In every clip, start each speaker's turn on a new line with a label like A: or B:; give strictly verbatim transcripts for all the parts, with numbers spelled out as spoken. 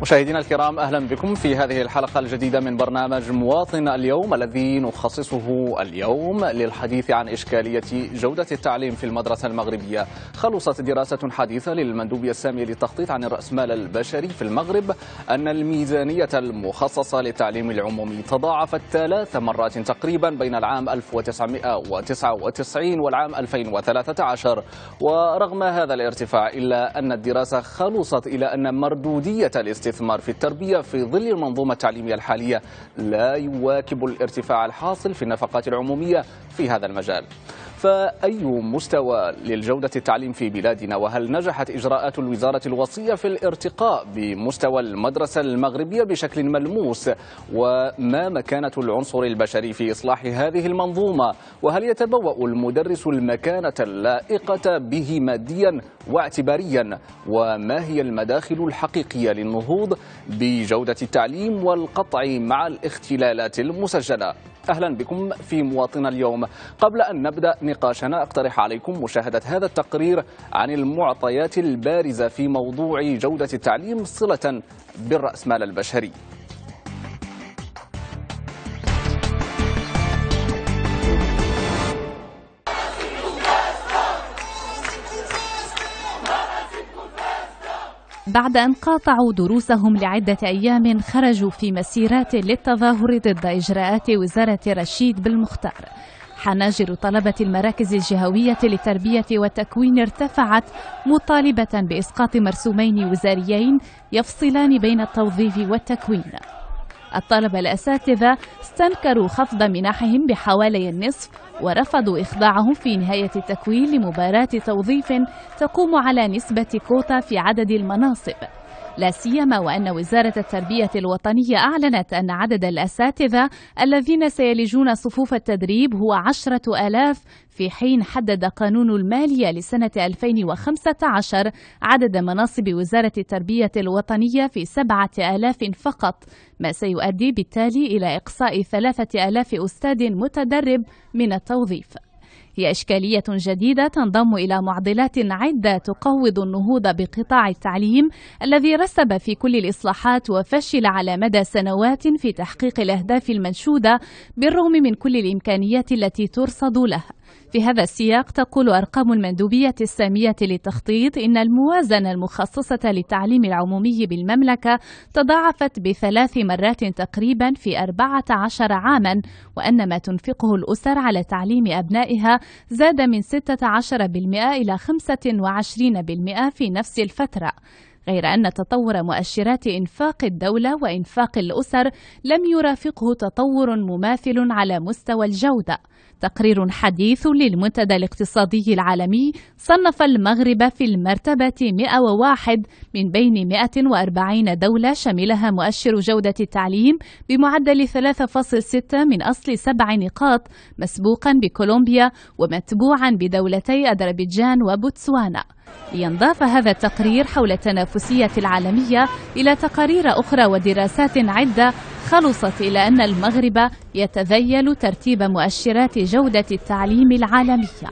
A: مشاهدينا الكرام، أهلا بكم في هذه الحلقة الجديدة من برنامج مواطن اليوم، الذي نخصصه اليوم للحديث عن إشكالية جودة التعليم في المدرسة المغربية. خلصت دراسة حديثة للمندوبية السامية للتخطيط عن الرأسمال البشري في المغرب أن الميزانية المخصصة للتعليم العمومي تضاعفت ثلاث مرات تقريبا بين العام ألف وتسعمائة وتسعة وتسعين والعام ألفين وثلاثة عشر. ورغم هذا الارتفاع إلا أن الدراسة خلصت إلى أن مردودية الاستثمار في التربية في ظل المنظومة التعليمية الحالية لا يواكب الارتفاع الحاصل في النفقات العمومية في هذا المجال. فأي مستوى للجودة التعليم في بلادنا؟ وهل نجحت إجراءات الوزارة الوصية في الارتقاء بمستوى المدرسة المغربية بشكل ملموس؟ وما مكانة العنصر البشري في إصلاح هذه المنظومة؟ وهل يتبوأ المدرس المكانة اللائقة به ماديا واعتباريا؟ وما هي المداخل الحقيقية للنهوض بجودة التعليم والقطع مع الاختلالات المسجلة؟ أهلا بكم في مواطن اليوم. قبل أن نبدأ نقاشنا أقترح عليكم مشاهدة هذا التقرير عن المعطيات البارزة في موضوع جودة التعليم صلة بالرأسمال البشري.
B: بعد أن قاطعوا دروسهم لعدة أيام خرجوا في مسيرات للتظاهر ضد إجراءات وزارة رشيد بالمختار. حناجر طلبة المراكز الجهوية للتربية والتكوين ارتفعت مطالبة بإسقاط مرسومين وزاريين يفصلان بين التوظيف والتكوين. الطلبة الأساتذة استنكروا خفض منحهم بحوالي النصف ورفضوا إخضاعهم في نهاية التكوين لمباراة توظيف تقوم على نسبة كوتا في عدد المناصب، لا سيما وأن وزارة التربية الوطنية أعلنت أن عدد الأساتذة الذين سيلجون صفوف التدريب هو عشرة آلاف، في حين حدد قانون المالية لسنة ألفين وخمسة عشر عدد مناصب وزارة التربية الوطنية في سبعة آلاف فقط، ما سيؤدي بالتالي إلى إقصاء ثلاثة آلاف أستاذ متدرب من التوظيف. هي إشكالية جديدة تنضم إلى معضلات عدة تقوض النهوض بقطاع التعليم الذي رسب في كل الإصلاحات وفشل على مدى سنوات في تحقيق الأهداف المنشودة بالرغم من كل الإمكانيات التي ترصد له. في هذا السياق تقول أرقام المندوبية السامية للتخطيط إن الموازنة المخصصة للتعليم العمومي بالمملكة تضاعفت بثلاث مرات تقريبا في أربعة عشر عاما، وأن ما تنفقه الأسر على تعليم أبنائها زاد من ستة عشر بالمئة إلى خمسة وعشرين بالمئة في نفس الفترة، غير أن تطور مؤشرات إنفاق الدولة وإنفاق الأسر لم يرافقه تطور مماثل على مستوى الجودة. تقرير حديث للمنتدى الاقتصادي العالمي صنف المغرب في المرتبة مئة وواحد من بين مئة وأربعين دولة شملها مؤشر جودة التعليم بمعدل ثلاثة فاصلة ستة من أصل سبع نقاط، مسبوقا بكولومبيا ومتبوعا بدولتي أذربيجان وبوتسوانا. لينضاف هذا التقرير حول التنافسية العالمية إلى تقارير أخرى ودراسات عدة خلصت إلى أن المغرب يتذيل ترتيب مؤشرات جودة التعليم العالمية.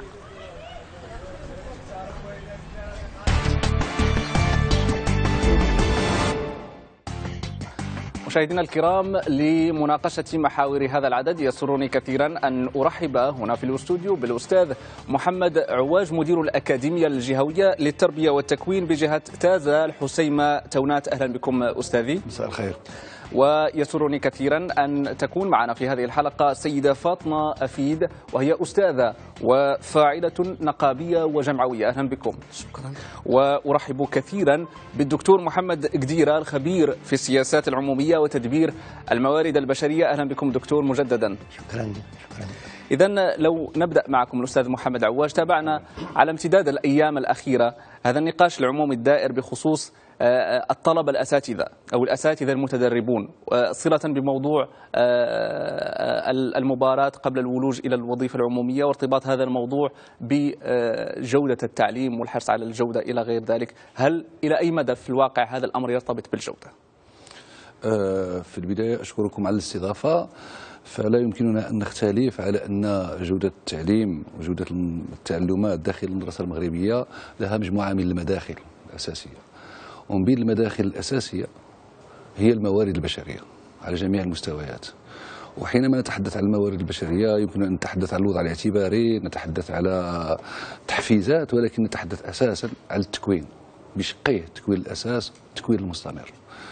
A: مشاهدينا الكرام، لمناقشة محاور هذا العدد يسرني كثيرا أن أرحب هنا في الاستوديو بالأستاذ محمد عواج، مدير الأكاديمية الجهوية للتربية والتكوين بجهة تازة الحسيمة تونات. أهلا بكم أستاذي.
C: مساء الخير.
A: ويسرني كثيرا أن تكون معنا في هذه الحلقة السيدة فاطمة أفيد، وهي أستاذة وفاعلة نقابية وجمعوية. أهلا بكم.
C: شكرا.
A: وأرحب كثيرا بالدكتور محمد قديرة، الخبير في السياسات العمومية وتدبير الموارد البشرية. أهلا بكم دكتور مجددا.
C: شكرا. شكرا.
A: إذن لو نبدأ معكم الأستاذ محمد عواج، تابعنا على امتداد الأيام الأخيرة هذا النقاش العمومي الدائر بخصوص الطلبة الأساتذة أو الأساتذة المتدربون، صلة بموضوع المباراة قبل الولوج إلى الوظيفة العمومية، وارتباط هذا الموضوع بجودة التعليم والحرص على الجودة إلى غير ذلك. هل إلى أي مدى في الواقع هذا الأمر يرتبط بالجودة؟
C: في البداية أشكركم على الاستضافة. فلا يمكننا أن نختلف على أن جودة التعليم وجودة التعلمات داخل المدرسة المغربية لها مجموعة من المداخل الأساسية، ومن بين المداخل الأساسية هي الموارد البشرية على جميع المستويات. وحينما نتحدث عن الموارد البشرية يمكن أن نتحدث عن الوضع الاعتباري، نتحدث على تحفيزات، ولكن نتحدث أساسا على التكوين بشقيه، تكوين الأساس، تكوين المستمر.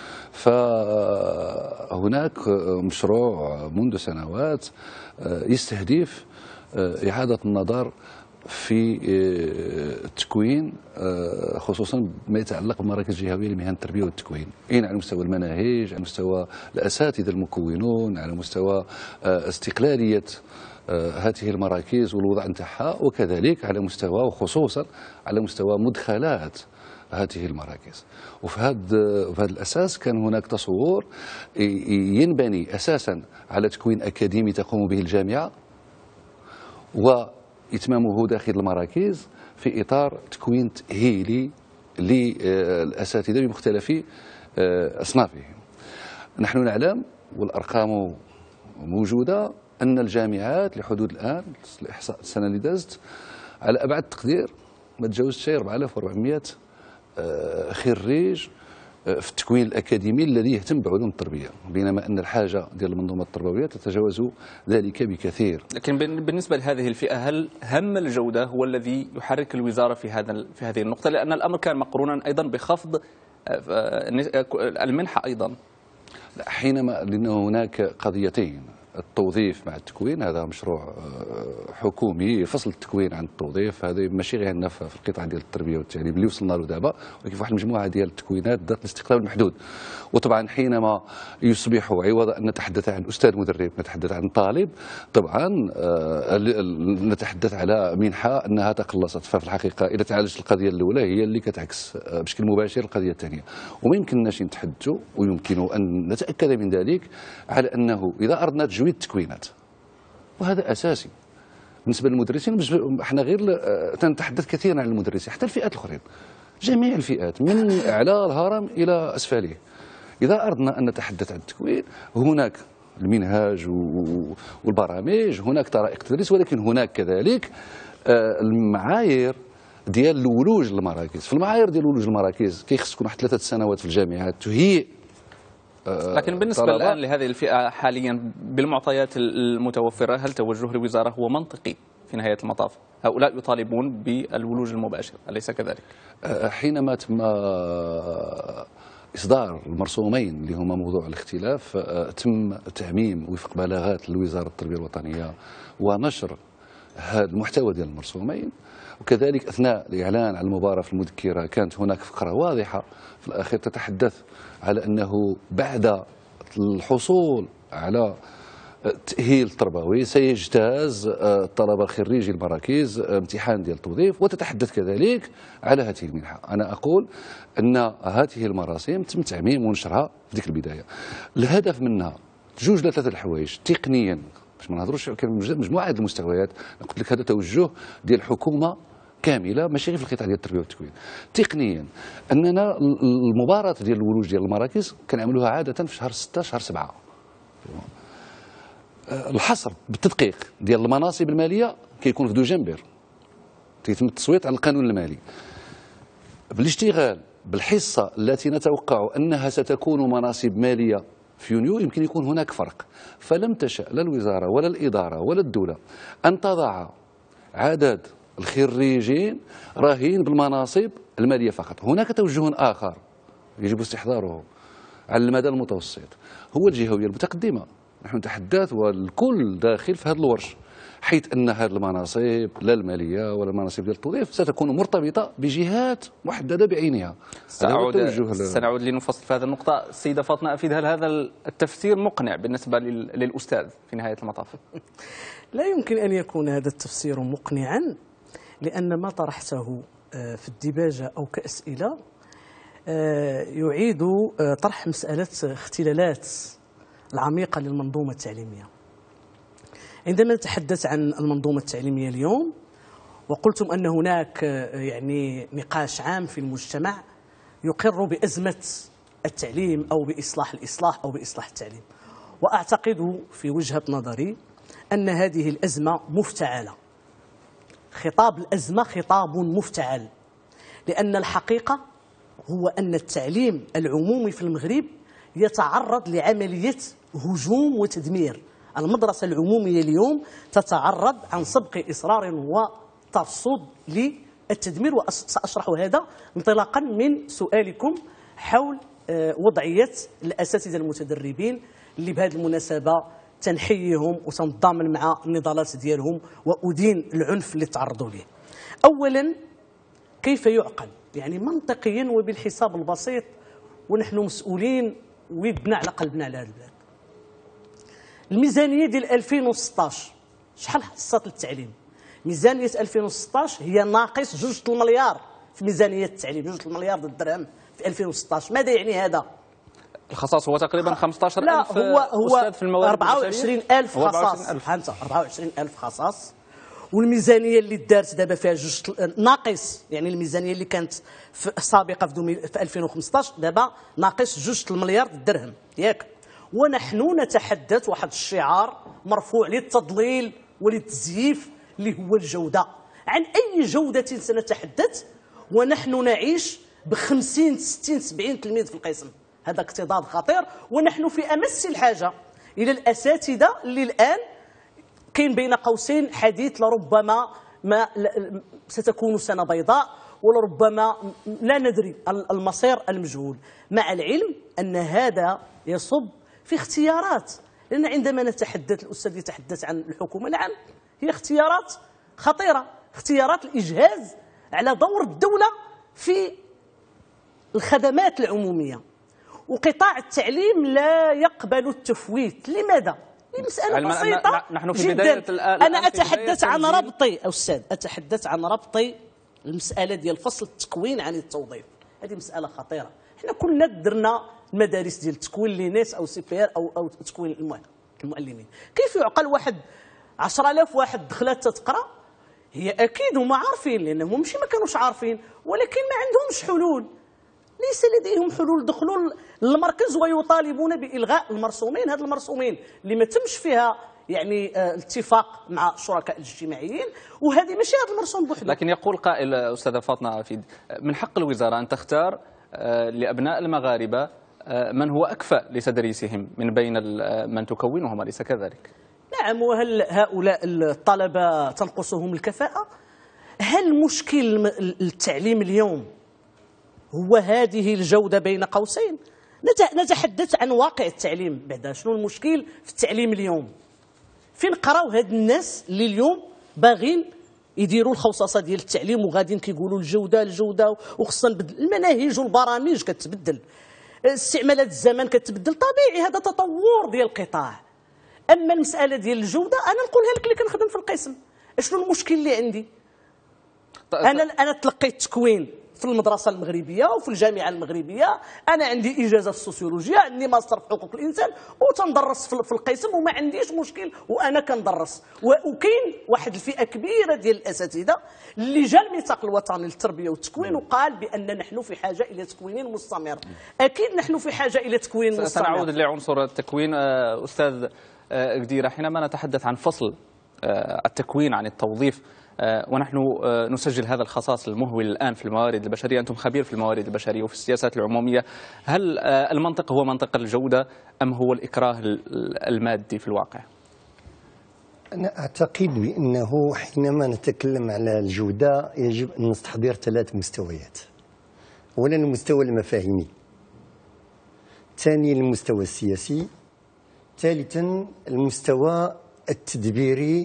C: فهناك مشروع منذ سنوات يستهدف إعادة النظر في التكوين، خصوصا ما يتعلق بمراكز جهويه لمهن التربيه والتكوين، إن على مستوى المناهج، على مستوى الاساتذه المكونون، على مستوى استقلاليه هذه المراكز والوضع نتاعها، وكذلك على مستوى وخصوصا على مستوى مدخلات هذه المراكز. وفي هذا في هذا الاساس كان هناك تصور ينبني اساسا على تكوين اكاديمي تقوم به الجامعه، وإتمامه داخل المراكز في إطار تكوين تأهيلي للأساتذة بمختلف أصنافهم. نحن نعلم والأرقام موجودة أن الجامعات لحدود الآن الإحصاء السنة اللي دازت على أبعد تقدير ما تجاوزش شيء أربعة آلاف وأربعمائة خريج في التكوين الأكاديمي الذي يهتم بعلوم التربية، بينما أن الحاجة ديال المنظومة التربوية تتجاوز ذلك بكثير.
A: لكن بالنسبة لهذه الفئة، هل هم الجودة هو الذي يحرك الوزارة في هذا في هذه النقطة؟ لأن الأمر كان مقرونا أيضا بخفض المنحة أيضا.
C: حينما لأن هناك قضيتين، التوظيف مع التكوين، هذا مشروع حكومي، فصل التكوين عن التوظيف، هذا ماشي غير عندنا في القطاع ديال التربيه والتعليم اللي وصلنا له دابا، ولكن في واحد المجموعه ديال التكوينات ذات الاستقلال المحدود. وطبعا حينما يصبح عوض ان نتحدث عن استاذ مدرب نتحدث عن طالب، طبعا نتحدث على منحه انها تقلصت. ففي الحقيقه اذا تعالجت القضيه الاولى هي اللي كتعكس بشكل مباشر القضيه الثانيه، وما يمكنناش نتحدثوا ويمكن ان نتاكد من ذلك على انه اذا اردنا تجويد التكوينات، وهذا اساسي بالنسبه للمدرسين. احنا غير تنتحدث كثيرا عن المدرسين، حتى الفئات الاخرين، جميع الفئات من اعلى الهرم الى اسفله. اذا اردنا ان نتحدث عن التكوين، هناك المنهاج والبرامج، هناك طرائق تدريس، ولكن هناك كذلك المعايير ديال الولوج للمراكز. في المعايير ديال الولوج للمراكز كيخص تكون واحد ثلاثه سنوات في الجامعات تهيئ.
A: لكن بالنسبة طلبة. الآن لهذه الفئة حاليا بالمعطيات المتوفرة، هل توجه الوزارة هو منطقي في نهاية المطاف؟ هؤلاء يطالبون بالولوج المباشر، أليس كذلك؟
C: حينما تم إصدار المرسومين اللي هما موضوع الاختلاف، تم تعميم وفق بلاغات لوزارة التربية الوطنية ونشر هذا المحتوى ديال المرسومين، وكذلك أثناء الإعلان على المباراة في المذكرة كانت هناك فقرة واضحة في الأخير تتحدث على أنه بعد الحصول على التأهيل التربوي سيجتاز الطلبة خريجي المراكز امتحان ديال التوظيف، وتتحدث كذلك على هذه المنحة. أنا أقول أن هذه المراسم تم تعميم ونشرها في ديك البداية. الهدف منها جوج ثلاثة الحوايج تقنيا، باش ما نهضروش مجموعة هذه المستويات. قلت لك هذا توجه ديال الحكومة كامله، ماشي غير في القطاع ديال التربيه والتكوين. تقنيا اننا المباراه ديال الولوج ديال المراكز كنعملوها عاده في شهر ستة شهر سبعة. الحصر بالتدقيق ديال المناصب الماليه كيكون في دجنبر، كيتم التصويت على القانون المالي. بالاشتغال بالحصه التي نتوقع انها ستكون مناصب ماليه في يونيو يمكن يكون هناك فرق. فلم تشأ لا الوزاره ولا الاداره ولا الدوله ان تضع عدد الخريجين راهين بالمناصب الماليه فقط. هناك توجه اخر يجب استحضاره على المدى المتوسط، هو الجهويه المتقدمه. نحن نتحدث والكل داخل في هذا الورش، حيث ان هذه المناصب لا الماليه ولا المناصب ديال التوظيف ستكون مرتبطه بجهات محدده بعينها.
A: سنعود سنعود لنفصل في هذه النقطه. السيده فاطمه أفيد، هل هذا التفسير مقنع بالنسبه للاستاذ في نهايه المطاف؟
D: لا يمكن ان يكون هذا التفسير مقنعا، لأن ما طرحته في الديباجة أو كأسئلة يعيد طرح مسألة اختلالات العميقة للمنظومة التعليمية. عندما نتحدث عن المنظومة التعليمية اليوم، وقلتم أن هناك يعني نقاش عام في المجتمع يقر بأزمة التعليم أو بإصلاح الإصلاح أو بإصلاح التعليم، وأعتقد في وجهة نظري أن هذه الأزمة مفتعلة. خطاب الأزمة خطاب مفتعل، لأن الحقيقة هو أن التعليم العمومي في المغرب يتعرض لعملية هجوم وتدمير. المدرسة العمومية اليوم تتعرض عن سبق إصرار وترصد للتدمير، وسأشرح هذا انطلاقا من سؤالكم حول وضعية الأساتذة المتدربين اللي بهذه المناسبة تنحيهم وتنضامن مع النضالات ديالهم وأدين العنف اللي تعرضوا له. أولا، كيف يعقل؟ يعني منطقيا وبالحساب البسيط، ونحن مسؤولين ويدنا على قلبنا على هذا البلاد. الميزانية ديال ألفين وستطاش شحال خصات للتعليم؟ ميزانية ألفين وستطاش هي ناقص جوج المليار في ميزانية التعليم، جوج المليار ديال الدرهم في ألفين وستطاش. ماذا يعني هذا؟
A: الخصاص هو تقريبا خمسطاش ألف.
D: لا، هو هو
A: في الموارد
D: أربعة وعشرين ألف خصاص. انت أربعة وعشرين ألف خصاص، والميزانيه اللي دارت دابا فيها جوج ناقص، يعني الميزانيه اللي كانت في سابقه في, في ألفين وخمسطاش دابا ناقص جوج المليار درهم ياك. ونحن نتحدث واحد الشعار مرفوع للتضليل وللتزييف اللي هو الجوده. عن اي جوده سنتحدث ونحن نعيش ب خمسين ستين سبعين تلميذ في القسم؟ هذا اكتظاظ خطير، ونحن في امس الحاجه الى الاساتذه اللي الان كاين بين قوسين حديث لربما ما ستكون سنه بيضاء، ولربما لا ندري المصير المجهول، مع العلم ان هذا يصب في اختيارات. لان عندما نتحدث، الاستاذ يتحدث عن الحكومه، نعم هي اختيارات خطيره، اختيارات الاجهاز على دور الدوله في الخدمات العموميه. وقطاع التعليم لا يقبل التفويت. لماذا؟ مسألة بسيطة
A: نحن في
D: جدا.
A: بداية
D: أنا أتحدث عن ربطي أستاذ أتحدث عن ربطي المسألة ديال فصل التكوين عن التوظيف. هذه مسألة خطيرة. احنا كلنا درنا المدارس ديال التكوين لينيس أو سي بي ار أو أو تكوين المعلمين. كيف يعقل واحد عشرة آلاف واحد دخلت تقرا؟ هي أكيد هما عارفين، لأنهم ماشي ما كانوش عارفين، ولكن ما عندهمش حلول. ليس لديهم حلول. دخلوا للمركز ويطالبون بإلغاء المرسومين. هذه المرسومين اللي ما تمش فيها يعني اه اتفاق مع الشركاء الاجتماعيين، وهذه ماشي هذا المرسوم بوحده.
A: لكن يقول قائل أستاذة فاطمة عفيد، من حق الوزارة أن تختار اه لأبناء المغاربة اه من هو أكفأ لتدريسهم من بين من تكونهم، أليس كذلك؟
D: نعم. وهل هؤلاء الطلبة تنقصهم الكفاءة؟ هل مشكل التعليم اليوم هو هذه الجودة بين قوسين؟ نتحدث عن واقع التعليم بعدا. شنو المشكل في التعليم اليوم؟ فين قراو هاد الناس اللي اليوم باغين يديروا الخوصصه ديال التعليم وغاديين كيقولوا الجوده الجوده وخصنا نبدل المناهج والبرامج كتبدل، استعمالات الزمن كتبدل، طبيعي هذا تطور ديال القطاع. اما المساله ديال الجوده انا نقولها لك اللي كنخدم في القسم، شنو المشكل اللي عندي؟ انا انا تلقيت تكوين في المدرسة المغربية وفي الجامعة المغربية، أنا عندي إجازة في السوسيولوجيا، عندي ماستر في حقوق الإنسان، وتندرس في القسم وما عنديش مشكل وأنا كندرس. وكاين واحد الفئة كبيرة ديال الأساتذة اللي جا الميثاق الوطني للتربية والتكوين وقال بأن نحن في حاجة إلى تكوين مستمر. أكيد نحن في حاجة إلى تكوين مستمر.
A: سنعود لعنصر التكوين. أستاذ قديرة، حينما نتحدث عن فصل التكوين عن التوظيف، ونحن نسجل هذا الخصاص المهول الآن في الموارد البشرية، أنتم خبير في الموارد البشرية وفي السياسات العمومية، هل المنطق هو منطق الجودة أم هو الإكراه المادي في الواقع؟
E: أنا أعتقد بأنه حينما نتكلم على الجودة يجب أن نستحضر ثلاث مستويات. أولا المستوى المفاهيمي، ثانيا المستوى السياسي، ثالثا المستوى التدبيري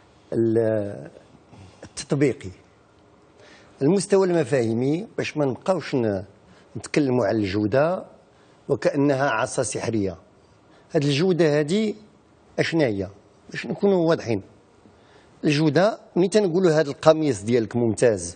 E: التطبيقي. المستوى المفاهيمي باش ما نبقاوش نتكلموا على الجودة وكأنها عصا سحرية. هذه الجودة هذه اشنا هي؟ باش نكونوا واضحين، الجودة ملي تنقولوا هذا القميص ديالك ممتاز،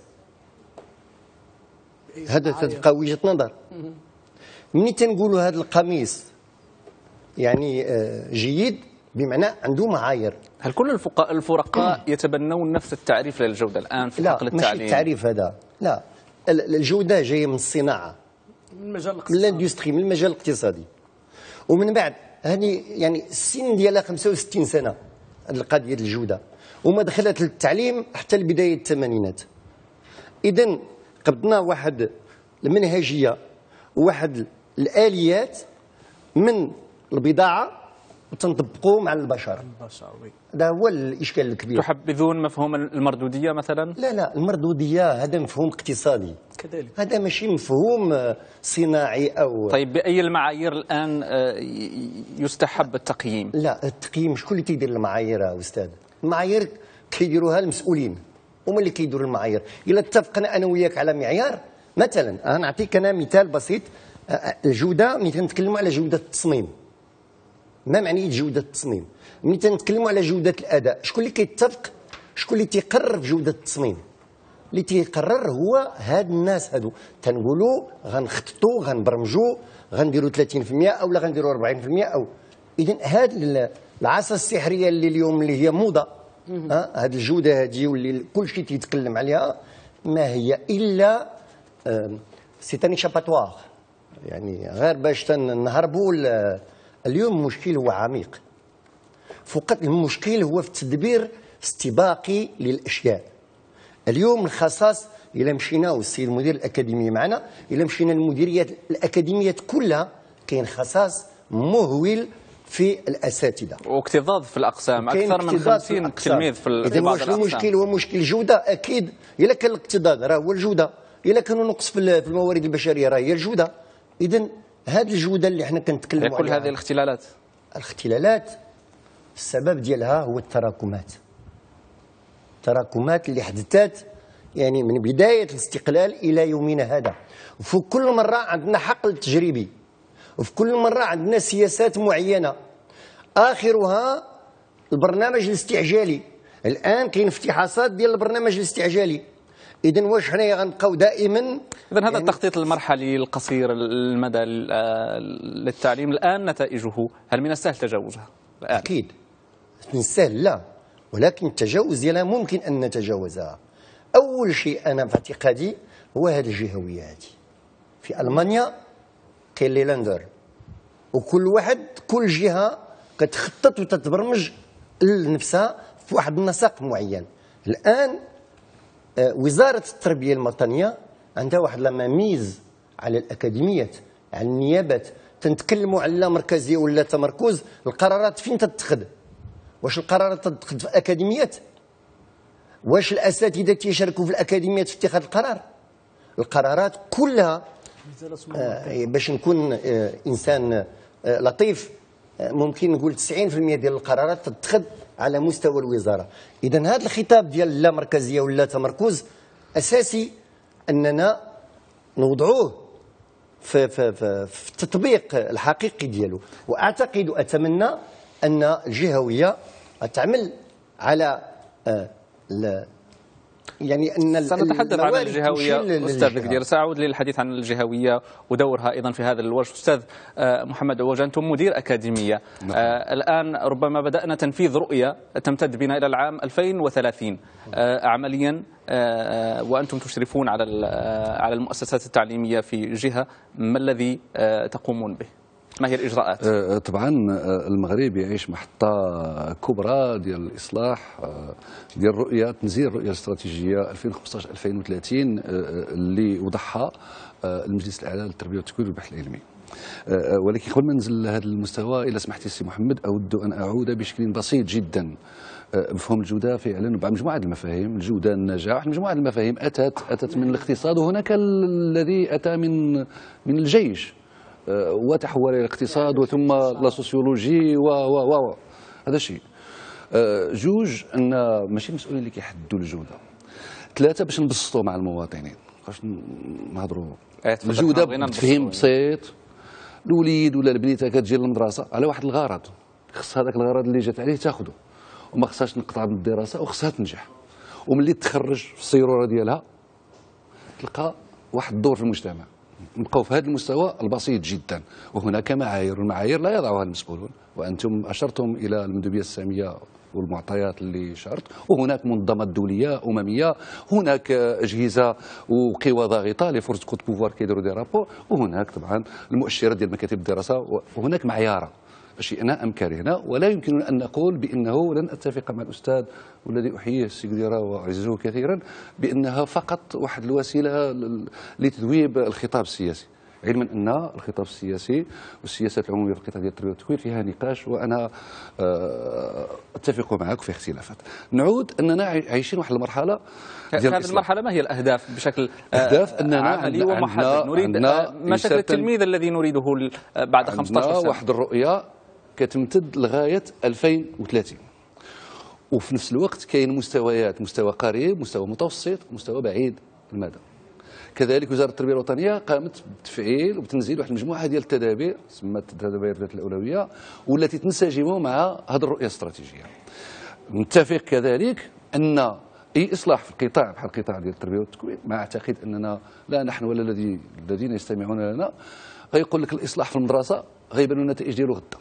E: هذا تبقى وجهة نظر. ملي تنقولوا هذا القميص يعني جيد بمعنى عنده معايير.
A: هل كل الفرقاء يتبنون نفس التعريف للجودة الآن في حقل التعليم؟
E: لا، ماشي التعريف هذا، لا. الجودة جاية من الصناعة،
D: من المجال الاقتصادي،
E: من الاندستري، من المجال الاقتصادي. ومن بعد هذه يعني السن ديالها خمسة وستين سنة هذه القضية الجودة، وما دخلت للتعليم حتى لبداية الثمانينات. إذن قبضنا واحد المنهجية وواحد الآليات من البضاعه وتنطبقوه مع البشر.
D: البشر وي.
E: هذا هو الاشكال الكبير.
A: تحبذون مفهوم المردوديه مثلا؟
E: لا لا، المردوديه هذا مفهوم اقتصادي
D: كذلك،
E: هذا ماشي مفهوم صناعي او.
A: طيب باي المعايير الان يستحب التقييم؟
E: لا، التقييم شكون اللي تيدير المعايير يا استاذ؟ المعايير كيديروها المسؤولين، هما اللي كيديروا المعايير. الا اتفقنا انا وياك على معيار، مثلا نعطيك انا مثال بسيط، الجوده ملي تنتكلموا على جوده التصميم، ما معنيه جوده التصميم؟ ملي تنتكلموا على جوده الاداء، شكون اللي كيتفق؟ شكون اللي تيقرر في جوده التصميم؟ اللي تيقرر هو هاد الناس هادو. تنقولوا غنخططوا غنبرمجوا غنديروا ثلاثين بالمئة او لا غنديروا أربعين بالمئة او. اذا هاد العصا السحريه اللي اليوم اللي هي موضه، ها هاد الجوده هادي واللي كل شيء تيتكلم عليها، ما هي الا سي ان ايشاباتوار، يعني غير باش نهربوا. اليوم المشكل هو عميق، فقط المشكل هو في التدبير استباقي للاشياء. اليوم الخصاص الا مشينا والسيد مدير الاكاديميه معنا، الا مشينا للمديريات الاكاديميات كلها كاين خصاص مهول في الاساتذه
A: واكتظاظ في الاقسام، اكثر من خمسين تلميذ في
E: اذا واش المشكل هو مشكل جوده؟ اكيد الا كان الاكتظاظ راه هو الجوده، الا كانوا نقص في الموارد البشريه راه هي الجوده. اذا هذه الجوده اللي حنا كنتكلموا عليها،
A: كل هذه الاختلالات
E: الاختلالات السبب ديالها هو التراكمات. التراكمات اللي حدثت يعني من بدايه الاستقلال الى يومنا هذا. وفي كل مره عندنا حقل تجريبي، وفي كل مره عندنا سياسات معينه، اخرها البرنامج الاستعجالي. الان كاين افتحاصات ديال البرنامج الاستعجالي. اذا واش حنايا غنبقاو دائما؟
A: اذا هذا يعني التخطيط المرحلي القصير المدى للتعليم الان نتائجه هل من السهل تجاوزها الان؟
E: اكيد من السهل لا، ولكن التجاوز ديالها ممكن ان نتجاوزها. اول شيء انا في اعتقادي هو هذه الجهويه هذه. في المانيا كاين لي لاندر، وكل واحد كل جهه كتخطط وتتبرمج لنفسها في واحد النسق معين. الان وزاره التربيه الوطنيه عندها واحد لاميز على الاكاديميات، على النيابات. تنتكلموا على لا مركزيه ولا تمركز، القرارات فين تتخذ؟ واش القرارات تتخذ في الاكاديميات؟ واش الاساتذه تيشاركوا في الاكاديميات في اتخاذ القرار؟ القرارات كلها آه باش نكون آه انسان آه لطيف، آه ممكن نقول تسعين بالمئة ديال القرارات تتخذ على مستوى الوزاره. اذا هذا الخطاب ديال لا مركزيه ولا تمركز اساسي اننا نوضعوه في في في, في التطبيق الحقيقي ديالو. واعتقد واتمنى ان الجهويه تعمل على آه يعني ان
A: سنتحدث عن الجهويه استاذ كدير. ساعود للحديث عن الجهويه ودورها ايضا في هذا الوجه. استاذ محمد عوجة، انتم مدير اكاديميه. آه الان ربما بدانا تنفيذ رؤيه تمتد بنا الى العام ألفين وثلاثين آه عمليا، آه وانتم تشرفون على على المؤسسات التعليميه في جهه. ما الذي آه تقومون به؟ ما هي الإجراءات؟
C: طبعا المغرب يعيش محطة كبرى ديال الإصلاح ديال الرؤية، تنزيل الرؤية الاستراتيجية ألفين وخمسطاش ألفين وثلاثين اللي وضعها المجلس الأعلى للتربية والتكوين والبحث العلمي. ولكن قبل ما ننزل لهذا المستوى، إلا سمحتي سي محمد، أود أن أعود بشكل بسيط جدا. مفهوم الجودة فعلا بعد مجموعة المفاهيم، الجودة النجاح، مجموعة المفاهيم أتت أتت من الاقتصاد، وهناك الذي أتى من من الجيش وتحول الى الاقتصاد وثم لا سوسيولوجي و و و هذا شيء. جوج ان ماشي المسؤولين اللي كيحددوا الجوده. ثلاثه باش نبسطوا مع المواطنين، باش نهضروا الجوده بتفهيم بسيط. الوليد ولا البنيته كتجي للمدرسه على واحد الغرض، خص هذاك الغرض اللي جات عليه تاخذه، وما خصهاش نقطع من الدراسه وخصها تنجح. وملي تخرج في السيروره ديالها تلقى واحد الدور في المجتمع. نبقاو في هذا المستوى البسيط جدا. وهناك معايير، والمعايير لا يضعها المسؤولون، وانتم اشرتم الى المندوبيه الساميه والمعطيات اللي شرط، وهناك منظمات دوليه امميه، هناك اجهزه وقوى ضاغطه لي فورس كوت بوفوار كيديروا دي رابور، وهناك طبعا المؤشرات ديال مكاتب الدراسه، وهناك معيار شئنا ام كرهنا. ولا يمكننا ان نقول بانه، لن اتفق مع الاستاذ والذي احييه السي كديرة واعزه كثيرا، بانها فقط واحد الوسيله لتذويب الخطاب السياسي. علما ان الخطاب السياسي والسياسات العموميه في القطاع ديال التربيه والتكوين فيها نقاش، وانا اتفق معك في اختلافات. نعود اننا عايشين واحد المرحله
A: ديال هذه المرحله. ما هي الاهداف بشكل
C: اهداف اننا
A: عملي ومحدد؟ نريد ما شكل التلميذ الذي نريده بعد خمسة عشر سنه؟
C: واحد الرؤيه كتمتد لغايه ألفين وثلاثين، وفي نفس الوقت كاين مستويات، مستوى قريب، مستوى متوسط، مستوى بعيد المدى. كذلك وزاره التربيه الوطنيه قامت بتفعيل وبتنزيل واحد المجموعه ديال التدابير سمات التدابير ذات الاولويه، والتي تنسجم مع هذه الرؤيه الاستراتيجيه. نتفق كذلك ان اي اصلاح في القطاع بحال القطاع ديال التربيه والتكوين، ما اعتقد اننا لا نحن ولا الذي الذين يستمعون لنا غيقول لك الاصلاح في المدرسه غيبان النتائج ديالو غدا.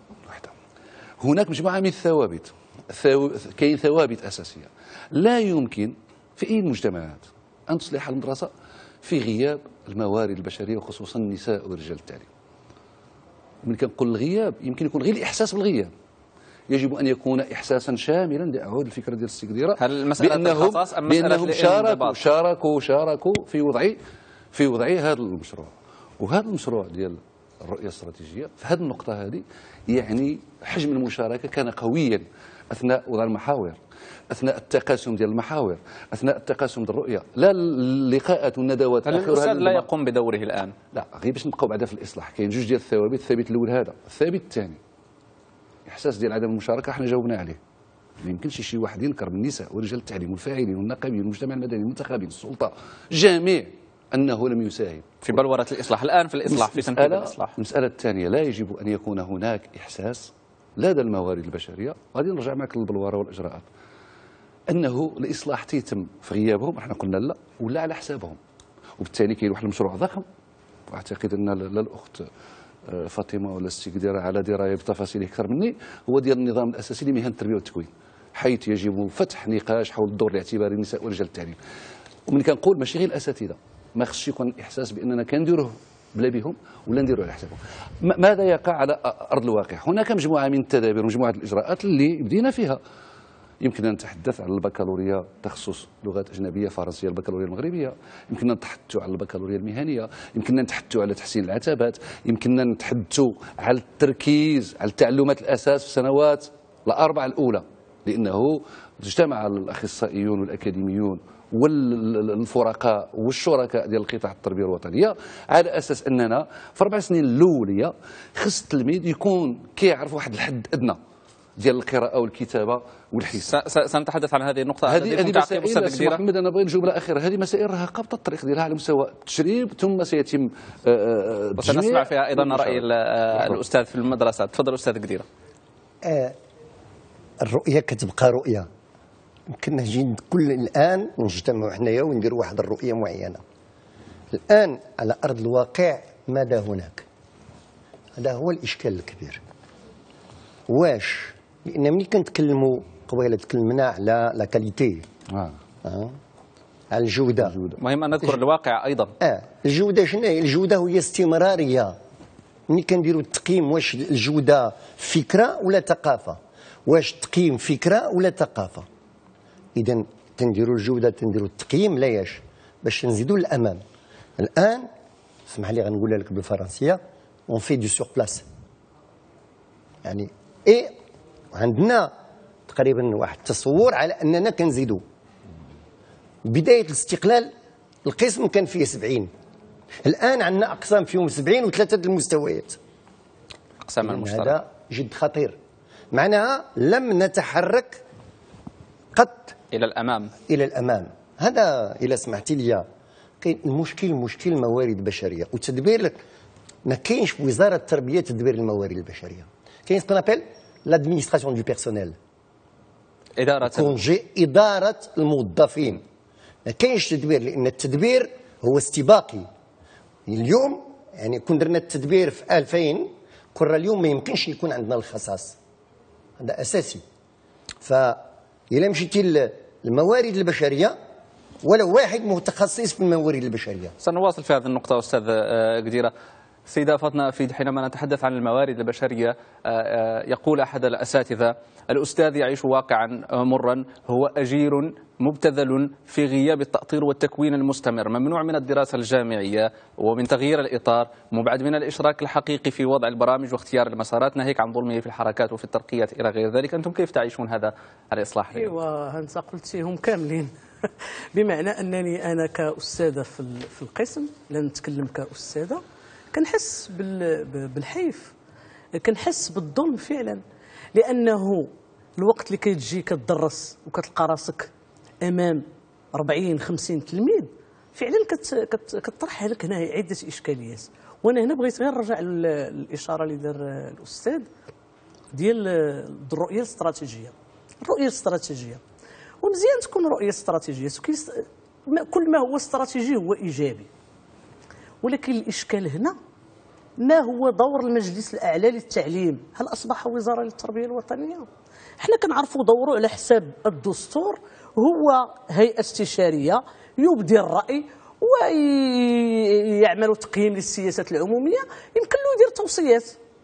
C: هناك مجموعه من الثوابت، كاين ثوابت اساسيه لا يمكن في اي مجتمعات ان تصلح المدرسه في غياب الموارد البشريه وخصوصا النساء ورجال التعليم. من كنقول الغياب يمكن يكون غير الاحساس بالغياب، يجب ان يكون احساسا شاملا. لاعود الفكره ديال السي قديره،
A: هل المساله
C: بانهم
A: الخصاص ام مساله
C: بانهم شاركوا شاركوا شاركوا في وضع في وضع هذا المشروع. وهذا المشروع ديال الرؤيه الاستراتيجيه في هذه النقطه هذه يعني حجم المشاركه كان قويا اثناء وضع المحاور، اثناء التقاسم ديال المحاور، اثناء التقاسم ديال الرؤيه، لا اللقاءات والندوات.
A: هل الاستاذ لا يقوم بدوره الان؟
C: لا، غير باش نبقاو بعدا في الاصلاح كاين جوج ديال الثوابت. الثابت الاول هذا، الثابت الثاني احساس ديال عدم المشاركه احنا جاوبنا عليه. ما يمكنش شي واحد ينكر من النساء ورجال التعليم والفاعلين والنقابين والمجتمع المدني والمنتخبين السلطه جميع انه لم يساهم
A: في بلوره الاصلاح. الان في الاصلاح في تنفيذ الاصلاح.
C: المساله الثانيه لا يجب ان يكون هناك احساس لدى الموارد البشريه، غادي نرجع معك للبلوره والاجراءات، انه الاصلاح تيتم في غيابهم. احنا قلنا لا، ولا على حسابهم. وبالتالي كاين واحد المشروع ضخم، واعتقد ان لا الاخت فاطمه ولا السي قديره على درايه بتفاصيله اكثر مني، هو ديال النظام الاساسي لمهن التربيه والتكوين، حيث يجب فتح نقاش حول الدور الاعتباري للنساء ورجال التعليم. ومن كنقول ماشي غير الاساتذه، ما خصش يكون احساس باننا كنديروه بلا بهم ولا نديروه على حسابهم. ماذا يقع على ارض الواقع؟ هناك مجموعه من التدابير ومجموعه الاجراءات اللي بدينا فيها. يمكن ان نتحدث عن البكالوريا تخصص لغات اجنبيه فرنسيه، البكالوريا المغربيه، يمكننا نتحدثوا على البكالوريا المهنيه، يمكننا نتحدثوا على تحسين العتبات، يمكننا نتحدثوا على التركيز على التعلمات الاساس في السنوات الاربع الاولى، لانه اجتمع الاخصائيون والاكاديميون والفرقاء والشركاء ديال القطاع التربيه الوطنيه على اساس اننا في اربع سنين الاوليه خص التلميذ يكون كيعرف واحد الحد ادنى ديال القراءه والكتابه والحساب.
A: سنتحدث عن هذه النقطه.
C: هذه هذه مسائل سي محمد، انا بغي نجوب اخيرا. هذه مسائل راها قابطه الطريق ديالها على مستوى التشريب، ثم سيتم
A: وسنسمع فيها ايضا راي الاستاذ في المدرسه. تفضل استاذ قديره.
E: آه الرؤيه كتبقى رؤيه. يمكن نجي كل الان نجتمعوا حنايا ونديروا واحد الرؤيه معينه. الان على ارض الواقع ماذا هناك؟ هذا هو الاشكال الكبير. واش لان ملي كنتكلموا قبيله تكلمنا على لا كاليتي
C: آه.
E: آه. على الجوده،
A: مهم ان نذكر الواقع ايضا.
E: اه الجوده شنو هي؟ الجوده هي استمراريه. ملي كنديروا التقييم واش الجوده فكره ولا ثقافه؟ واش التقييم فكره ولا ثقافه؟ اذا تنديروا الجوده تنديروا التقييم لا ياش باش نزيدوا للامام. الان اسمح لي غنقولها لك بالفرنسيه، اون في دو سور بلاس، يعني ايه عندنا تقريبا واحد التصور على اننا كنزيدوا. بدايه الاستقلال القسم كان فيه سبعين، الان عندنا اقسام فيهم سبعين وثلاثه المستويات.
A: اقسام المشتركه
E: هذا جد خطير، معناها لم نتحرك قط
A: الى الامام
E: الى الامام. هذا الى سمحتي لي كاين المشكل مشكل الموارد البشريه وتدبير. ما كاينش في وزاره التربيه تدبير الموارد البشريه. كاين سكون ابل لادمينستراسيون دو بيرسونيل،
A: اداره
E: كونجي اداره الموظفين. ما كاينش تدبير، لان التدبير هو استباقي. اليوم يعني كون درنا التدبير في ألفين كره اليوم ما يمكنش يكون عندنا الخصاص، هذا اساسي. فإلا مشيتي للموارد البشريه ولو واحد متخصص في الموارد البشريه.
A: سنواصل في هذه النقطه استاذ قديره. سيدة فاطمة أفيد، حينما نتحدث عن الموارد البشرية يقول أحد الأساتذة: الأستاذ يعيش واقعا مرا، هو أجير مبتذل في غياب التأطير والتكوين المستمر، ممنوع من الدراسة الجامعية ومن تغيير الإطار، مبعد من الإشراك الحقيقي في وضع البرامج واختيار المسارات، ناهيك عن ظلمه في الحركات وفي الترقية إلى غير ذلك. أنتم كيف تعيشون هذا الإصلاح؟
D: ايوه انت قلتيهم كاملين. بمعنى انني انا كأستاذة في القسم، لا نتكلم كأستاذة، كنحس بالحيف، كنحس بالظلم فعلا، لانه الوقت اللي كتجي كتدرس وكتلقى راسك امام أربعين خمسين تلميذ، فعلا كتطرح لك هنا عده اشكاليات. وانا هنا بغيت غير نرجع للاشاره اللي دار الاستاذ ديال الرؤيه الاستراتيجيه. الرؤيه الاستراتيجيه ومزيان تكون رؤيه استراتيجيه، كل ما هو استراتيجي هو ايجابي، ولكن الاشكال هنا ما هو دور المجلس الاعلى للتعليم؟ هل اصبح وزاره للتربيه الوطنيه؟ احنا كنعرفوا دوره على حساب الدستور هو هيئه استشاريه يبدي الراي ويعمل تقييم للسياسات العموميه، يمكن له يدير توصيات.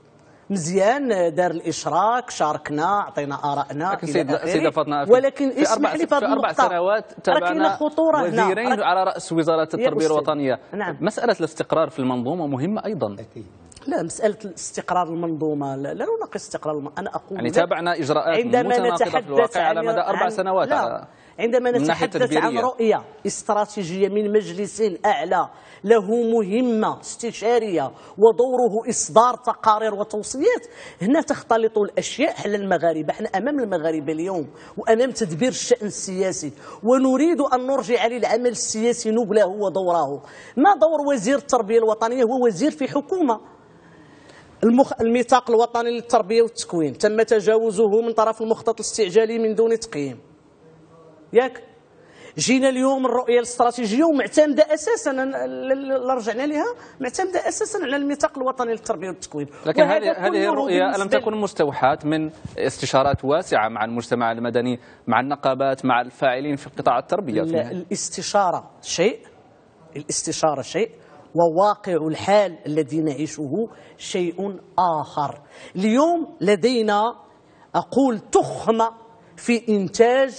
D: مزيان دار الاشراك، شاركنا، عطينا ارائنا
A: سيدة, سيدة فاطمة،
D: ولكن
A: في
D: اسمح لي في
A: هذه أربع سنوات تابعنا وزيرين على رأس وزارة التربية الوطنية.
D: نعم.
A: مسألة الاستقرار في المنظومة مهمة أيضا.
D: لا، مسألة استقرار المنظومة لا لا نناقش استقرار المنظومة. أنا أقول
A: يعني تابعنا إجراءات متناقضة في الواقع على مدى أربع سنوات.
D: لا. عندما نتحدث عن رؤية استراتيجية من مجلس أعلى له مهمة استشارية ودوره إصدار تقارير وتوصيات، هنا تختلط الأشياء على المغاربة. احنا أمام المغاربة اليوم وأمام تدبير الشأن السياسي، ونريد أن نرجع للعمل السياسي نبله ودوره. ما دور وزير التربية الوطنية؟ هو وزير في حكومة. المخ... الميثاق الوطني للتربية والتكوين تم تجاوزه من طرف المخطط الاستعجالي من دون تقييم، ياك؟ جينا اليوم الرؤيه الاستراتيجيه ومعتمده اساسا، رجعنا لها معتمده اساسا على الميثاق الوطني للتربيه والتكوين.
A: لكن هذه هذه الرؤيه الم تكن مستوحاه من استشارات واسعه مع المجتمع المدني، مع النقابات، مع الفاعلين في قطاع التربيه؟
D: الاستشاره شيء، الاستشاره شيء، وواقع الحال الذي نعيشه شيء آخر. اليوم لدينا أقول تخمة في إنتاج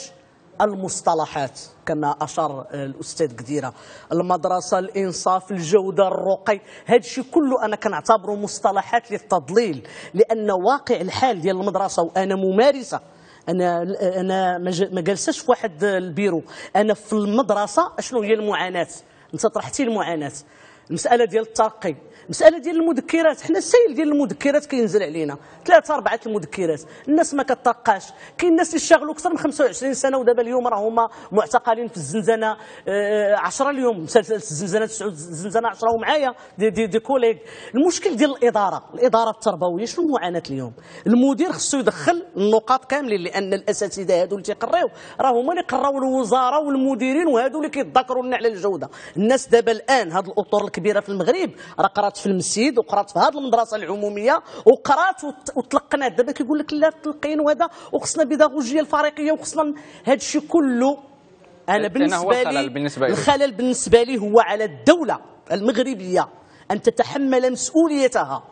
D: المصطلحات كما أشار الأستاذ قديرة، المدرسة، الإنصاف، الجودة، الرقي، هذا الشيء كله أنا كنعتبره مصطلحات للتضليل، لأن واقع الحال ديال المدرسة، وأنا ممارسة، أنا أنا ما جالساش في واحد البيرو، أنا في المدرسة. شنو هي المعاناة؟ أنت طرحتي المعاناة، المسألة ديال الترقي، مسألة ديال المذكرات. حنا السيل ديال المذكرات كينزل علينا ثلاثة أربعة المذكرات، الناس ما كترقاش. كاين الناس اللي شغلوا أكثر من خمسة وعشرين سنة ودابا اليوم راه هما معتقلين في الزنزانة عشرة اليوم، مسلسل الزنزانة تسعة، الزنزانة عشرة، ومعايا دي, دي, دي كوليغ. المشكل ديال الإدارة، الإدارة التربوية شنو المعاناة اليوم؟ المدير خصو يدخل النقاط كاملين، لأن الأساتذة هادو اللي تيقريو راه هما اللي قراو الوزارة والمديرين، وهادو اللي كيتذكروا لنا على الجودة. الناس دابا الآن هاد الأطر الكبيرة في المغرب راه قرات في المسجد وقرات في هذه المدرسه العموميه وقرات وتلقنات، دابا كيقول لك لا تلقين وهذا، وخصنا بيداغوجيه الفريقيه، وخصنا هذا الشيء كله. انا بالنسبه لي بالنسبة الخلل بالنسبه لي هو على الدوله المغربيه ان تتحمل مسؤوليتها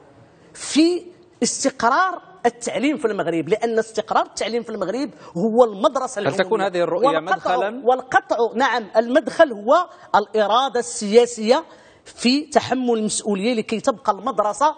D: في استقرار التعليم في المغرب، لان استقرار التعليم في المغرب هو المدرسه العموميه.
A: هل تكون هذه الرؤيه مدخلا؟
D: والقطع نعم، المدخل هو الاراده السياسيه في تحمل المسؤوليه لكي تبقى المدرسه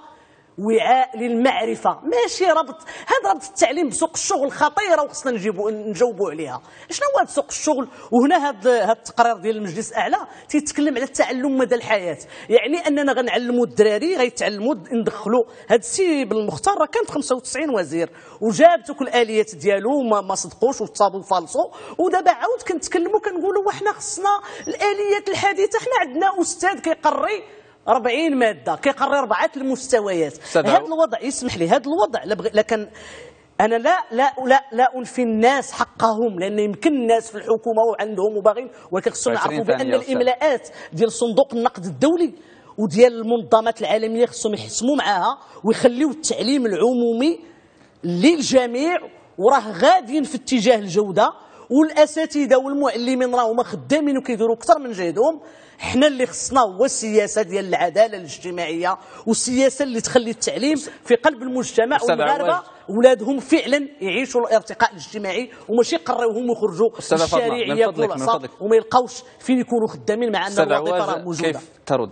D: وعاء للمعرفه، ماشي ربط. هذا ربط التعليم بسوق الشغل خطيره وخصنا نجيبوا نجاوبوا عليها. شنو هو سوق الشغل؟ وهنا هذا هذا التقرير ديال المجلس الاعلى تيتكلم على التعلم مدى الحياه، يعني اننا غنعلموا الدراري، غيتعلموا ندخلوا. هذا السي بالمختار راه كان خمسة وتسعين وزير وجاب دوك الاليات ديالو ما, ما صدقوش وتصابوا فالصو، ودابا عاود كنتكلموا كنقولوا وحنا خصنا الاليات الحديثه. حنا عندنا استاذ كيقري أربعين ماده، كيقرر اربعه المستويات. هذا الوضع يسمح لي، هذا الوضع لكن انا لا لا لا لا انفي الناس حقهم، لان يمكن الناس في الحكومه وعندهم وباغين، ولكن خصنا نعرفوا بان الاملاءات ديال صندوق النقد الدولي وديال المنظمات العالميه خصهم يحسموا معاها ويخليوا التعليم العمومي للجميع، وراه غاديين في اتجاه الجوده. والاساتذه والمعلمين راهما خدامين وكيديروا اكثر من جهدهم. حنا اللي خصنا هو السياسه ديال العداله الاجتماعيه والسياسه اللي تخلي التعليم في قلب المجتمع، والمغاربه ولادهم فعلا يعيشوا الارتقاء الاجتماعي وماشي يقريوهم ويخرجوا للشارع ياكلوا العصا وما يلقاوش فين يكونوا خدامين مع ان الوظيفه راه موجوده.
A: كيف ترد؟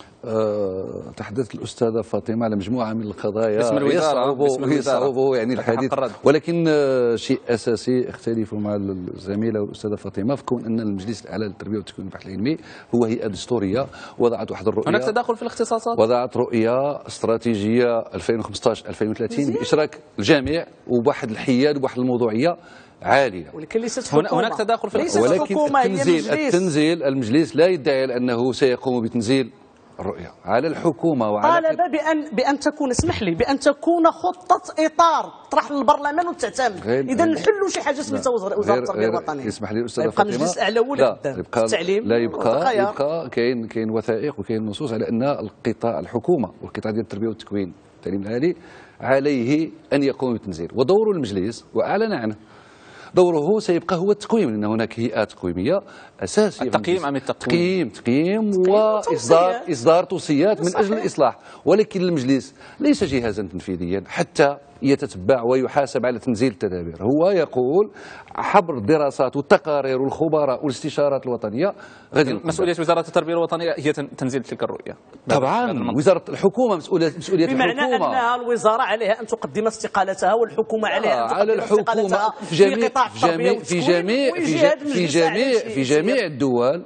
C: أه تحدثت الأستاذة فاطمة على مجموعة من القضايا
A: اسم الوزارة
C: يصعب يعني الحديث، ولكن شيء أساسي أختلف مع الزميلة والأستاذة فاطمة في كون أن المجلس الأعلى للتربية والتكوين والبحث العلمي هو هيئة دستورية وضعت واحد الرؤية.
A: هناك تداخل في الاختصاصات؟ وضعت
C: رؤية استراتيجية ألفين وخمسطاش ألفين وثلاثين بإشراك الجميع وبواحد الحياد وبواحد الموضوعية عالية.
D: ولكن ليست حكومة.
A: هناك تداخل في
C: الاختصاصات، ولكن التنزيل, التنزيل المجلس لا يدعي أنه سيقوم بتنزيل الرؤية على الحكومة وعلى
D: طالب بأن بأن تكون اسمح لي بأن تكون خطة إطار تطرح للبرلمان وتعتمد. إذا نحلوا شي حاجة سميتها وزارة التربية الوطنية.
C: يسمح لي أستاذ
D: فاطمة، يبقى المجلس الأعلى هو اللي قدام التعليم.
C: لا يبقى يبقى كاين كاين وثائق وكاين نصوص على أن القطاع الحكومة والقطاع ديال التربية والتكوين التعليم العالي عليه أن يقوم بالتنزيل، ودور المجلس وأعلن عنه دوره سيبقى هو التقويم، لأن هناك هيئات تقويمية أساسية.
A: التقييم أم التقويم؟
C: تقييم تقييم وإصدار إصدار توصيات من أجل الإصلاح، ولكن المجلس ليس جهازا تنفيذيا حتى يتتبع ويحاسب على تنزيل التدابير. هو يقول عبر الدراسات والتقارير والخبراء والاستشارات الوطنية غادي.
A: مسؤولية وزارة التربية الوطنية هي تنزيل تلك الرؤية.
C: طبعا وزارة الحكومة مسؤولية مسؤولية
D: بمعنى
C: الحكومة،
D: بمعنى أنها الوزارة عليها أن تقدم استقالتها والحكومة عليها أن تقدم
C: على الحكومة
D: في جميع في جميع
C: في جميع في جميع في جميع الدول،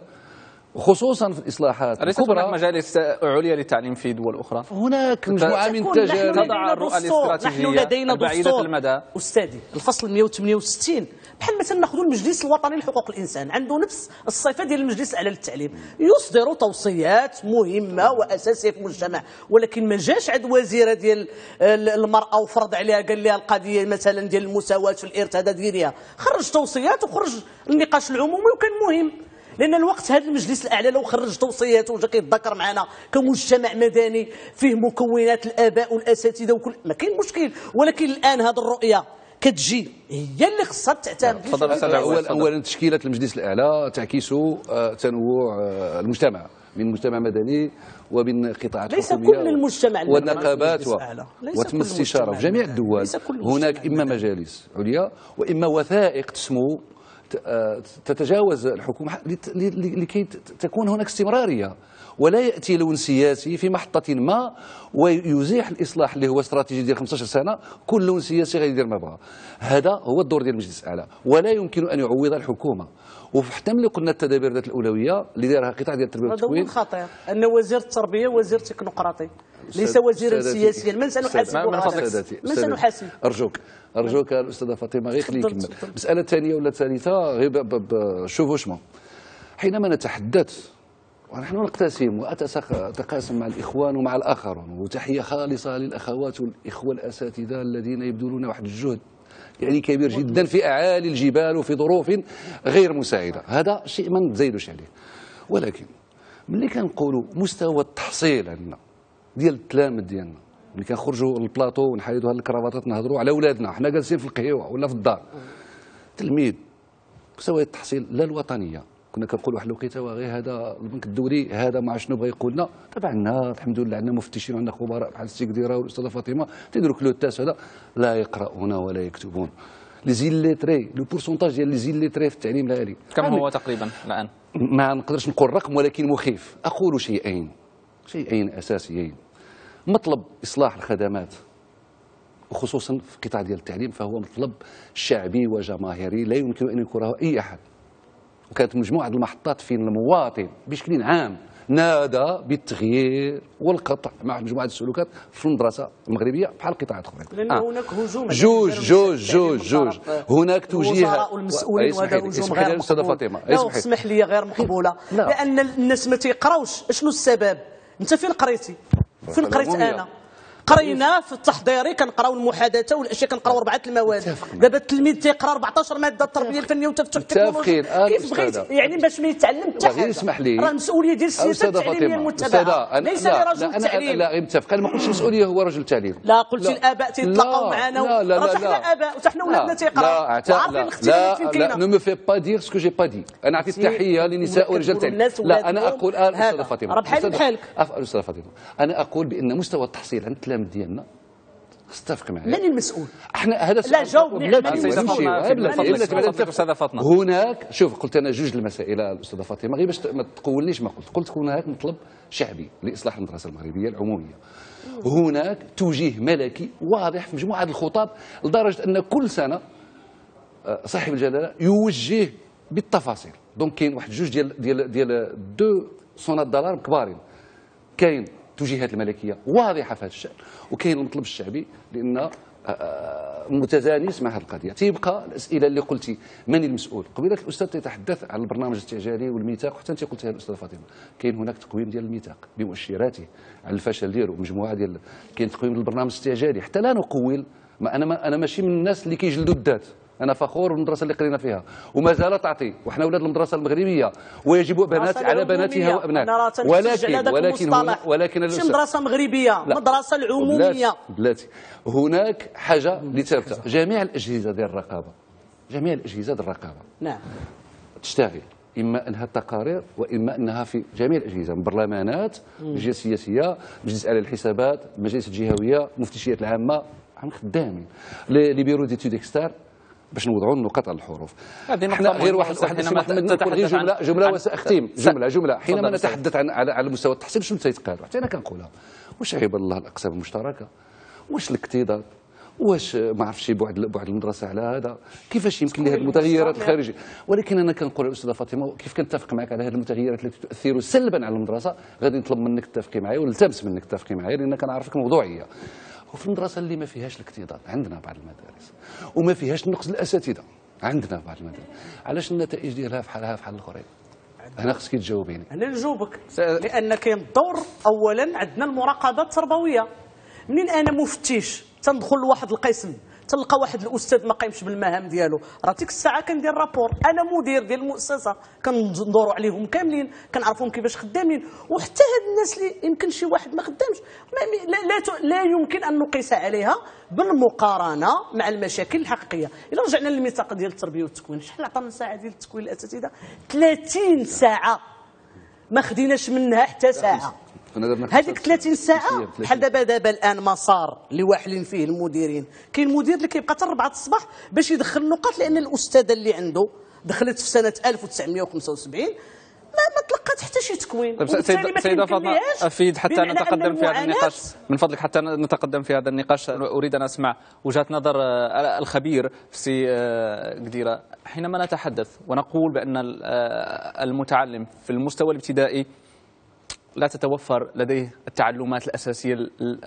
C: خصوصا في الاصلاحات
A: الكبرى. أليست هناك مجالس عليا للتعليم في دول اخرى؟
C: هناك مجموعه من التجارب.
A: تضع الرؤى الاستراتيجيه البعيده المدى.
D: استاذي الفصل مئة وثمانية وستين بحال مثلا ناخذوا المجلس الوطني لحقوق الانسان، عنده نفس الصفه ديال المجلس الاعلى للتعليم، يصدر توصيات مهمه واساسيه في المجتمع، ولكن ما جاش عند وزيره ديال المراه وفرض عليها قال لها القضيه مثلا ديال المساواه في الارث هذا ديريها، خرج توصيات وخرج النقاش العمومي وكان مهم. لان الوقت هذا المجلس الاعلى لو خرج توصياته وجا كيتذكر معنا كمجتمع مدني فيه مكونات الاباء والاساتذه وكل ما كاين مشكل، ولكن الان هذه الرؤيه كتجي هي اللي خصها تعتمد.
C: اولا اولا تشكيله المجلس الاعلى تعكس تنوع المجتمع من مجتمع مدني ومن قطاعات
D: ليس
C: حكوميه
D: كل المجتمع
C: والنقابات وتم الاستشاره في جميع الدول. هناك اما مجالس عليا واما وثائق تسمو تتجاوز الحكومة لكي تكون هناك استمرارية، ولا يأتي لون سياسي في محطة ما ويزيح الإصلاح اللي هو استراتيجي ديال خمسطاش سنة، كل لون سياسي غيدير ما بغى. هذا هو الدور ديال المجلس الأعلى، ولا يمكن أن يعوض الحكومة. وحتى ملي قلنا التدابير ذات الأولوية اللي دارها قطاع ديال التربية والتكوين،
D: هذا هو الخطير أن وزير التربية وزير تكنوقراطي ليس وزيرا سياسيا. من سنحاسب؟ من سنحاسب؟
C: أرجوك أرجوك الأستاذة فاطمة غير خليني نكمل. المسألة الثانية ولا الثالثة غير بشوفوشمون، حينما نتحدث ونحن نقتسم وأتقاسم مع الإخوان ومع الآخرون، وتحية خالصة للأخوات والإخوة الأساتذة الذين يبذلون واحد الجهد يعني كبير جدا في أعالي الجبال وفي ظروف غير مساعدة، هذا شيء ما نزايدوش عليه. ولكن ملي كنقولوا مستوى التحصيل عندنا ديال التلامذ ديالنا، ملي كنخرجوا للبلاطو ونحيدوا هاد الكرافطات نهضروا على ولادنا حنا جالسين في القهيوه ولا في الدار، تلميذ مستوى التحصيل لا الوطنيه كنا كنقولوا واحد الوقيته غير هذا البنك الدولي هذا ما شنو بغى يقول لنا. طبعا الحمد لله عندنا مفتشين وعندنا خبراء بحال السي كديره والاستاذه فاطمه تيديروا كلوتاس هذا لا يقرؤون ولا يكتبون. لي زيل ليتري لو بورسونتاج ديال لي زيل ليتري في التعليم العالي
A: كم هو تقريبا الان؟
C: ما نقدرش نقول رقم ولكن مخيف. اقول شيئين شيئين اساسيين. مطلب إصلاح الخدمات وخصوصا في القطاع ديال التعليم فهو مطلب شعبي وجماهيري لا يمكن أن يكرهه أي أحد. وكانت مجموعة المحطات فين المواطن بشكل عام نادى بالتغيير والقطع مع مجموعة السلوكات في المدرسة المغربية بحال القطاعات الأخرى.
D: لأن آه. هناك هجوم
C: جوج جوج جوج جوج هناك توجيه
D: والمسؤولين وهذا هجوم غير مقبول. اسمح لي غير مقبولة لأن الناس ما تيقراوش. شنو السبب؟ أنت فين قريتي؟ فين قريت أنا؟ قرينا في التحضيري كنقراو المحادثه والاشياء كنقراو اربعه المواد. دابا التلميذ تيقرا أربعطاش ماده التربيه الفنيه وتفتح التكنولوجيا كيف بغيت يعني باش ما يتعلم حتى حاجه.
C: اسمح لي،
D: راه المسؤوليه ديال السياسه التعليميه المتبعه ليس لرجل التعليم.
C: لا غير متفق، انا ما قلتش المسؤوليه هو رجل التعليم.
D: لا قلتي الاباء تيتلاقاو معنا
C: لا لا لا
D: حنا اباء وحتى حنا ولادنا تيقراو وعارفين الاختلافات فين كاينه.
C: لا نو مو في با دير سكو جي با دي. انا عطيت التحيه للنساء ورجال التعليم. لا انا اقول الان استاذه فاطمه،
D: راه بحال بحالك
C: استاذه فاطمه، انا اقول بان مستوى التحصيل عند التلاميذ ديالنا اتفق معي.
D: من المسؤول؟
C: احنا هذا
D: لا جاوبني على
A: استاذه فاطمه.
C: هناك شوف قلت انا جوج المسائل الاستاذه فاطمه غير باش ما تقولنيش ما قلت. قلت هناك مطلب شعبي لاصلاح المدرسه المغربيه العموميه. هناك توجيه ملكي واضح في مجموعه الخطاب لدرجه ان كل سنه صاحب الجلاله يوجه بالتفاصيل. دونك كاين واحد جوج ديال ديال ديال دو صونات دالارم كبارين. كاين توجيهات الملكيه واضحه في هذا الشان، وكاين المطلب الشعبي لان متزانس مع هذه القضيه. تيبقى الاسئله اللي قلتي من المسؤول. قبيله الاستاذ تيتحدث عن البرنامج الاستعجالي والميثاق، وحتى انت قلتيها الاستاذه فاطمه. كاين هناك تقويم ديال الميثاق بمؤشراته على الفشل ديالو، مجموعه ديال كاين تقويم للبرنامج الاستعجالي. حتى لا نقول ما انا ما انا ماشي من الناس اللي كيجلدوا الذات. انا فخور بالمدرسه اللي قرينا فيها وما زال تعطي، وحنا اولاد المدرسه المغربيه ويجب بنات على بناتها وابنائها. ولكن ولكن ولكن
D: ماشي مدرسه مغربيه، مدرسه العموميه.
C: بلاتي هناك حاجه اللي ثابته، جميع الاجهزه ديال الرقابه جميع الاجهزه ديال الرقابه
D: نعم
C: تشتغل، اما انها التقارير واما انها في جميع الاجهزه، من برلمانات، اللجنه السياسيه، مجلس اعلى الحسابات، المجالس الجهويه، المفتشيات العامه، عم خدامين لي بيرو ديتود اكستار باش نوضعوا النقاط على الحروف.
A: احنا
C: غير واحد واحد غير جمله جمله وساختم جمله جمله حينما نتحدث عن على على مستوى التحصيل شنو تيتقال؟ حتى انا كنقولها، واش عيب الله الاقسام المشتركه؟ واش الاكتظاظ؟ واش ما عرفتش بعد بعد المدرسه على هذا؟ كيفاش يمكن لهذه المتغيرات الخارجيه؟ ولكن انا كنقول الاستاذه فاطمه كيف كنتفق معك على هذه المتغيرات التي تؤثر سلبا على المدرسه، غادي نطلب منك تتفقي معايا ونلتمس منك تتفقي معايا لان كنعرفك موضوعيه. وفي المدرسه اللي ما فيهاش الاكتظاظ عندنا بعض المدارس وما فيهاش نقص الاساتذه عندنا بعض المدارس، علاش النتائج ديالها بحالها بحال الاخرين؟ انا خصك تجاوبيني.
D: انا نجاوبك لان كاين الدور اولا عندنا المراقبه التربويه. منين انا مفتش تندخل لواحد القسم تلقى واحد الاستاذ ما قايمش بالمهام ديالو، راه ديك الساعه كندير رابور. انا مدير ديال المؤسسه كندوروا عليهم كاملين كنعرفوهم كيفاش خدامين. وحتى هاد الناس اللي يمكن شي واحد ما خدامش لا, لا, لا يمكن ان نقيس عليها بالمقارنه مع المشاكل الحقيقيه. الا رجعنا للميثاق ديال التربيه والتكوين، شحال عطانا ساعه ديال التكوين الاساتذه؟ ثلاثين ساعه ما خديناش منها حتى ساعه. هذيك ثلاثين ساعه بحال دابا دابا الان مسار اللي واحلين فيه المديرين. كاين مدير اللي كيبقى حتى أربعة الصباح باش يدخل النقاط، لان الاستاذه اللي عنده دخلت في سنه ألف وتسعمائة وخمسة وسبعين ما ما تلقات حتى شي تكوين.
A: طيب سيدة فاطمة افيد حتى نتقدم في هذا النقاش من فضلك، حتى نتقدم في هذا النقاش. اريد ان اسمع وجهة نظر الخبير سي قديرة. حينما نتحدث ونقول بان المتعلم في المستوى الابتدائي لا تتوفر لديه التعلمات الأساسية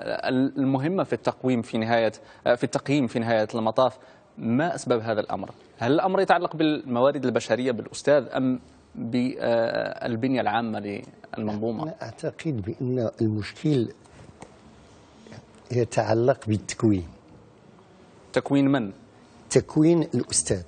A: المهمة في التقويم في نهاية في التقييم في نهاية المطاف، ما أسباب هذا الأمر؟ هل الأمر يتعلق بالموارد البشرية بالأستاذ أم بالبنية العامة للمنظومة؟
E: أنا أعتقد بأن المشكل يتعلق بالتكوين.
A: تكوين من؟
E: تكوين الأستاذ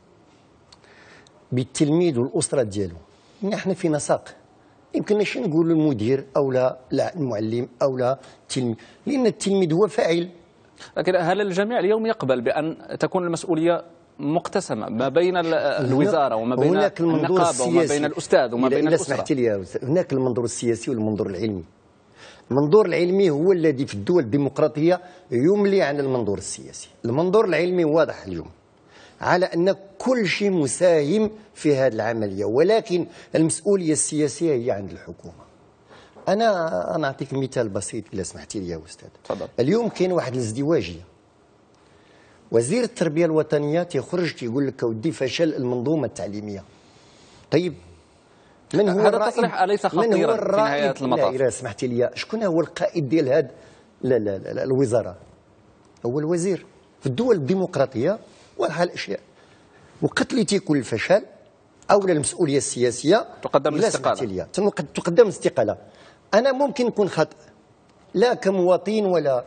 E: بالتلميذ والأسرة ديالو. نحن في نسق يمكن ماشي نقول المدير او لا لا المعلم او لا التلميذ، لان التلميذ هو فاعل.
A: لكن هل الجميع اليوم يقبل بان تكون المسؤوليه مقتسمه ما بين الوزاره وما بين النقابه وما بين الاستاذ وما بين الاسره؟
E: سمحت لي يا استاذ، هناك المنظور السياسي والمنظور العلمي. المنظور العلمي هو الذي في الدول الديمقراطيه يملي عن المنظور السياسي. المنظور العلمي واضح اليوم على أن كل شيء مساهم في هذه العملية، ولكن المسؤولية السياسية هي عند الحكومة. أنا أنا أعطيك مثال بسيط إذا سمحتي لي يا أستاذ.
A: تفضل.
E: اليوم كاين واحد الازدواجية. وزير التربية الوطنية تيخرج تيقول لك أودي فشل المنظومة التعليمية. طيب من هو
A: هذا التصريح أليس خطيرا في نهاية المطاف؟
E: لا إذا سمحتي لي، شكون هو القائد ديال هذا لا لا لا, لا الوزارة؟ هو الوزير. في الدول الديمقراطية واضحه الاشياء، وقت اللي تيكون الفشل او المسؤوليه السياسيه
A: تقدم الاستقاله.
E: تقدم الاستقاله. انا ممكن نكون خطا لا كمواطن ولا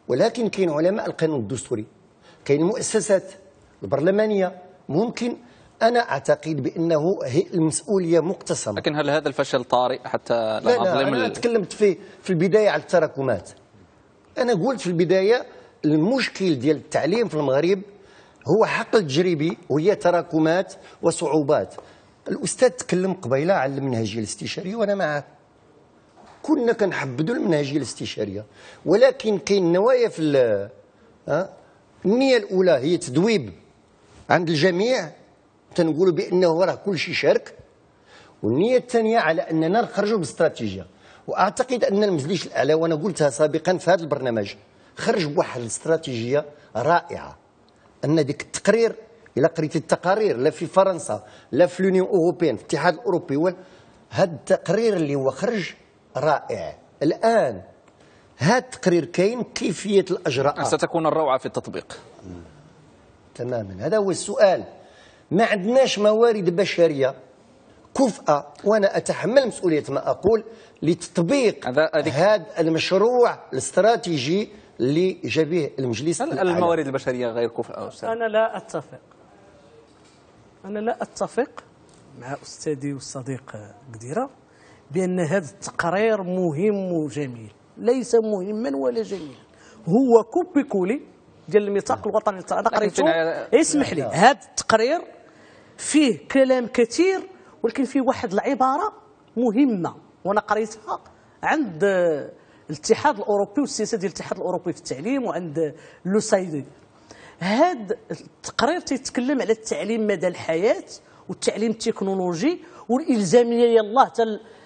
E: ولكن كاين علماء القانون الدستوري، كاين المؤسسات البرلمانيه. ممكن انا اعتقد بانه هي المسؤوليه مقتسمه.
A: لكن هل هذا الفشل طارئ حتى لا
E: لا لا
A: نظلم؟
E: انا تكلمت في في البدايه على التراكمات. انا قلت في البدايه المشكل ديال التعليم في المغرب هو حقل تجريبي وهي تراكمات وصعوبات. الاستاذ تكلم قبيله على المنهجيه الاستشاريه وانا معه، كنا كنحبدوا المنهجيه الاستشاريه، ولكن كاين نوايا في ها النيه الاولى هي تدويب عند الجميع، تنقولوا بانه راه كل شيء شرك، والنيه الثانيه على اننا نخرجوا باستراتيجيه. واعتقد ان المجلس الاعلى، وانا قلتها سابقا في هذا البرنامج، خرج بواحد الاستراتيجيه رائعه. ان ديك التقرير، الى قريت التقارير لا في فرنسا لا في لونيون اوروبيان في الاتحاد الاوروبي، هذا التقرير اللي هو خرج رائع. الان هذا التقرير كاين كيفيه الاجراءات،
A: ستكون الروعه في التطبيق.
E: تماما، هذا هو السؤال. ما عندناش موارد بشريه كفءه، وانا اتحمل مسؤوليه ما اقول لتطبيق هذا المشروع الاستراتيجي اللي جابه المجلس.
A: هل الموارد البشريه غير كفءه أستاذ؟
D: انا لا اتفق انا لا اتفق مع استاذي والصديق قديره بان هذا التقرير مهم وجميل. ليس مهما ولا جميلا، هو كوبي كولي ديال الميثاق الوطني. انا قريته، اسمح لي، هذا التقرير فيه كلام كثير، ولكن فيه واحد العباره مهمه وانا قريتها عند الاتحاد الاوروبي والسياسه ديال الاتحاد الاوروبي في التعليم، وعند لوسايدي. هذا التقرير تيتكلم على التعليم مدى الحياه والتعليم التكنولوجي والالزاميه يلاه حتى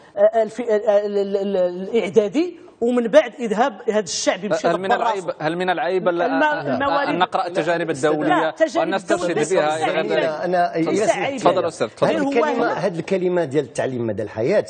D: الاعدادي، ومن بعد اذهاب هذا الشعب يمشي.
A: هل من العيب هل من العيب ان نقرا التجارب الدوليه وان نسترشد بها الى غير ذلك؟
E: انا
A: تفضل استاذ.
E: هذه الكلمه ديال التعليم مدى الحياه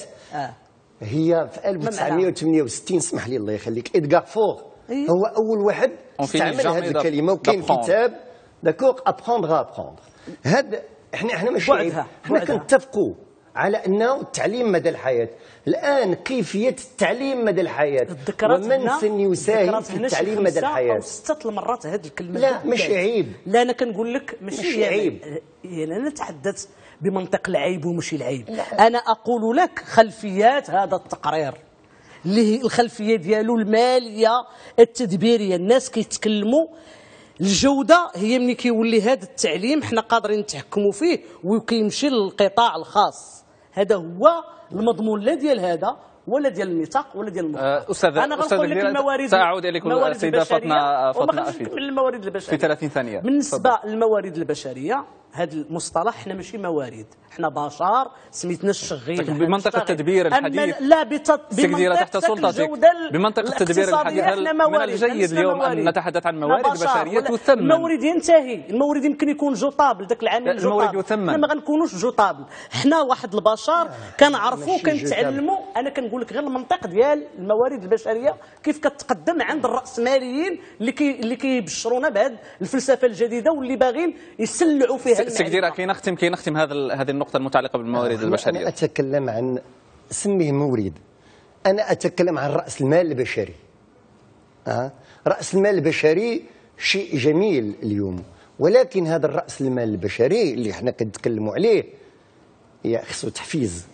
E: هي في ألف وتسعمائة وثمانية وستين، اسمح لي الله يخليك، إدغار فور هو اول واحد استعمل هذه الكلمه، وكاين كتاب داكوغ ابروندر ابروندر. هذا احنا احنا ماشي عيب، احنا كنتفقوا على انه التعليم مدى الحياه. الان كيفيه التعليم مدى الحياه ومن سيساهم في التعليم مدى الحياه.
D: ست المرات هذه الكلمه.
E: لا ماشي عيب،
D: لا انا كنقول لك ماشي,
E: ماشي عيب.
D: يعني انا نتحدث بمنطق العيب وماشي العيب. لا. انا اقول لك خلفيات هذا التقرير اللي هي الخلفيه ديالو الماليه التدبيريه. الناس كيتكلموا الجوده هي ملي كيولي هذا التعليم حنا قادرين نتحكموا فيه وكيمشي للقطاع الخاص. هذا هو المضمون لا ديال هذا ولا ديال الميثاق ولا ديال المخطط.
A: استاذ
D: انا غنقول لك الموارد،
A: ساعود اليكم السيده فاطمه فاطمه
D: افيد من الموارد البشريه
A: في ثلاثين ثانيه.
D: بالنسبه للموارد البشريه، هذا المصطلح حنا ماشي موارد، حنا بشر سميتنا الشغيل.
A: بمنطق التدبير الحديث
D: لا بمنطق
A: تحت سلطتك، بمنطق التدبير الحديث هل من الجيد اليوم ان نتحدث عن موارد بشريه تثمن؟
D: المورد ينتهي، المورد يمكن يكون جوطابل، ذاك العامل
A: المورد يثمن،
D: حنا ما غنكونوش جوطابل. حنا واحد البشر كنعرفوا كنتعلموا. انا كنقول لك غير المنطق ديال الموارد البشريه كيف كتقدم عند الراسماليين اللي كي اللي كيبشرونا بهذه الفلسفه الجديده واللي باغيين يسلعوا فيها.
A: سكديره كي نختم كي نختم هذا هذه النقطه المتعلقه بالموارد البشريه.
E: انا اتكلم عن سميه مورد، انا اتكلم عن راس المال البشري. أه؟ راس المال البشري شيء جميل اليوم، ولكن هذا الراس المال البشري اللي احنا كنتكلموا عليه خصو تحفيز،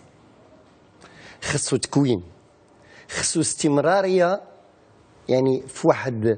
E: خصو تكوين، خصو استمراريه، يعني في واحد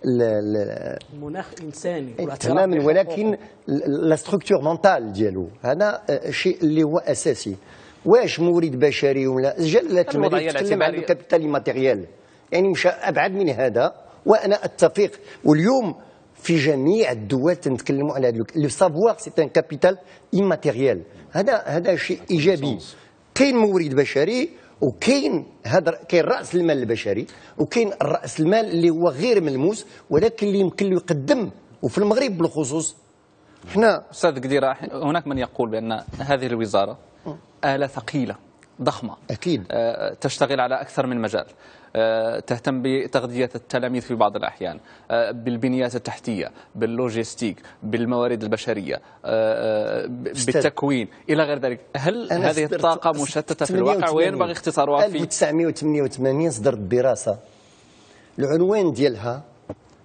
D: المناخ انساني
E: تماما، ولكن لا ستركتور مونتال ديالو هذا شيء اللي هو اساسي. واش مورد بشري ولا جلاله الملك تكلم عن الكابيتال ماتيريال، يعني مشى ابعد من هذا، وانا اتفق. واليوم في جميع الدول تنتكلموا على هذا لو سافوار سي ان كابيتال ايماتيريال. هذا هذا شيء ايجابي. كاين مورد بشري وكاين هذا كاين راس المال البشري، وكاين راس المال اللي هو غير ملموس ولكن اللي يمكن له يقدم. وفي المغرب بالخصوص حنا
A: استاذ قديره، هناك من يقول بان هذه الوزاره آلة ثقيله ضخمه
E: اكيد
A: تشتغل على اكثر من مجال، تهتم بتغذيه التلاميذ في بعض الاحيان، بالبنيات التحتيه، باللوجيستيك، بالموارد البشريه، بالتكوين الى غير ذلك. هل هذه الطاقه مشتته في الواقع وينبغي اختصارها في
E: ألف وتسعمائة وثمانية وثمانين صدرت دراسه العنوان ديالها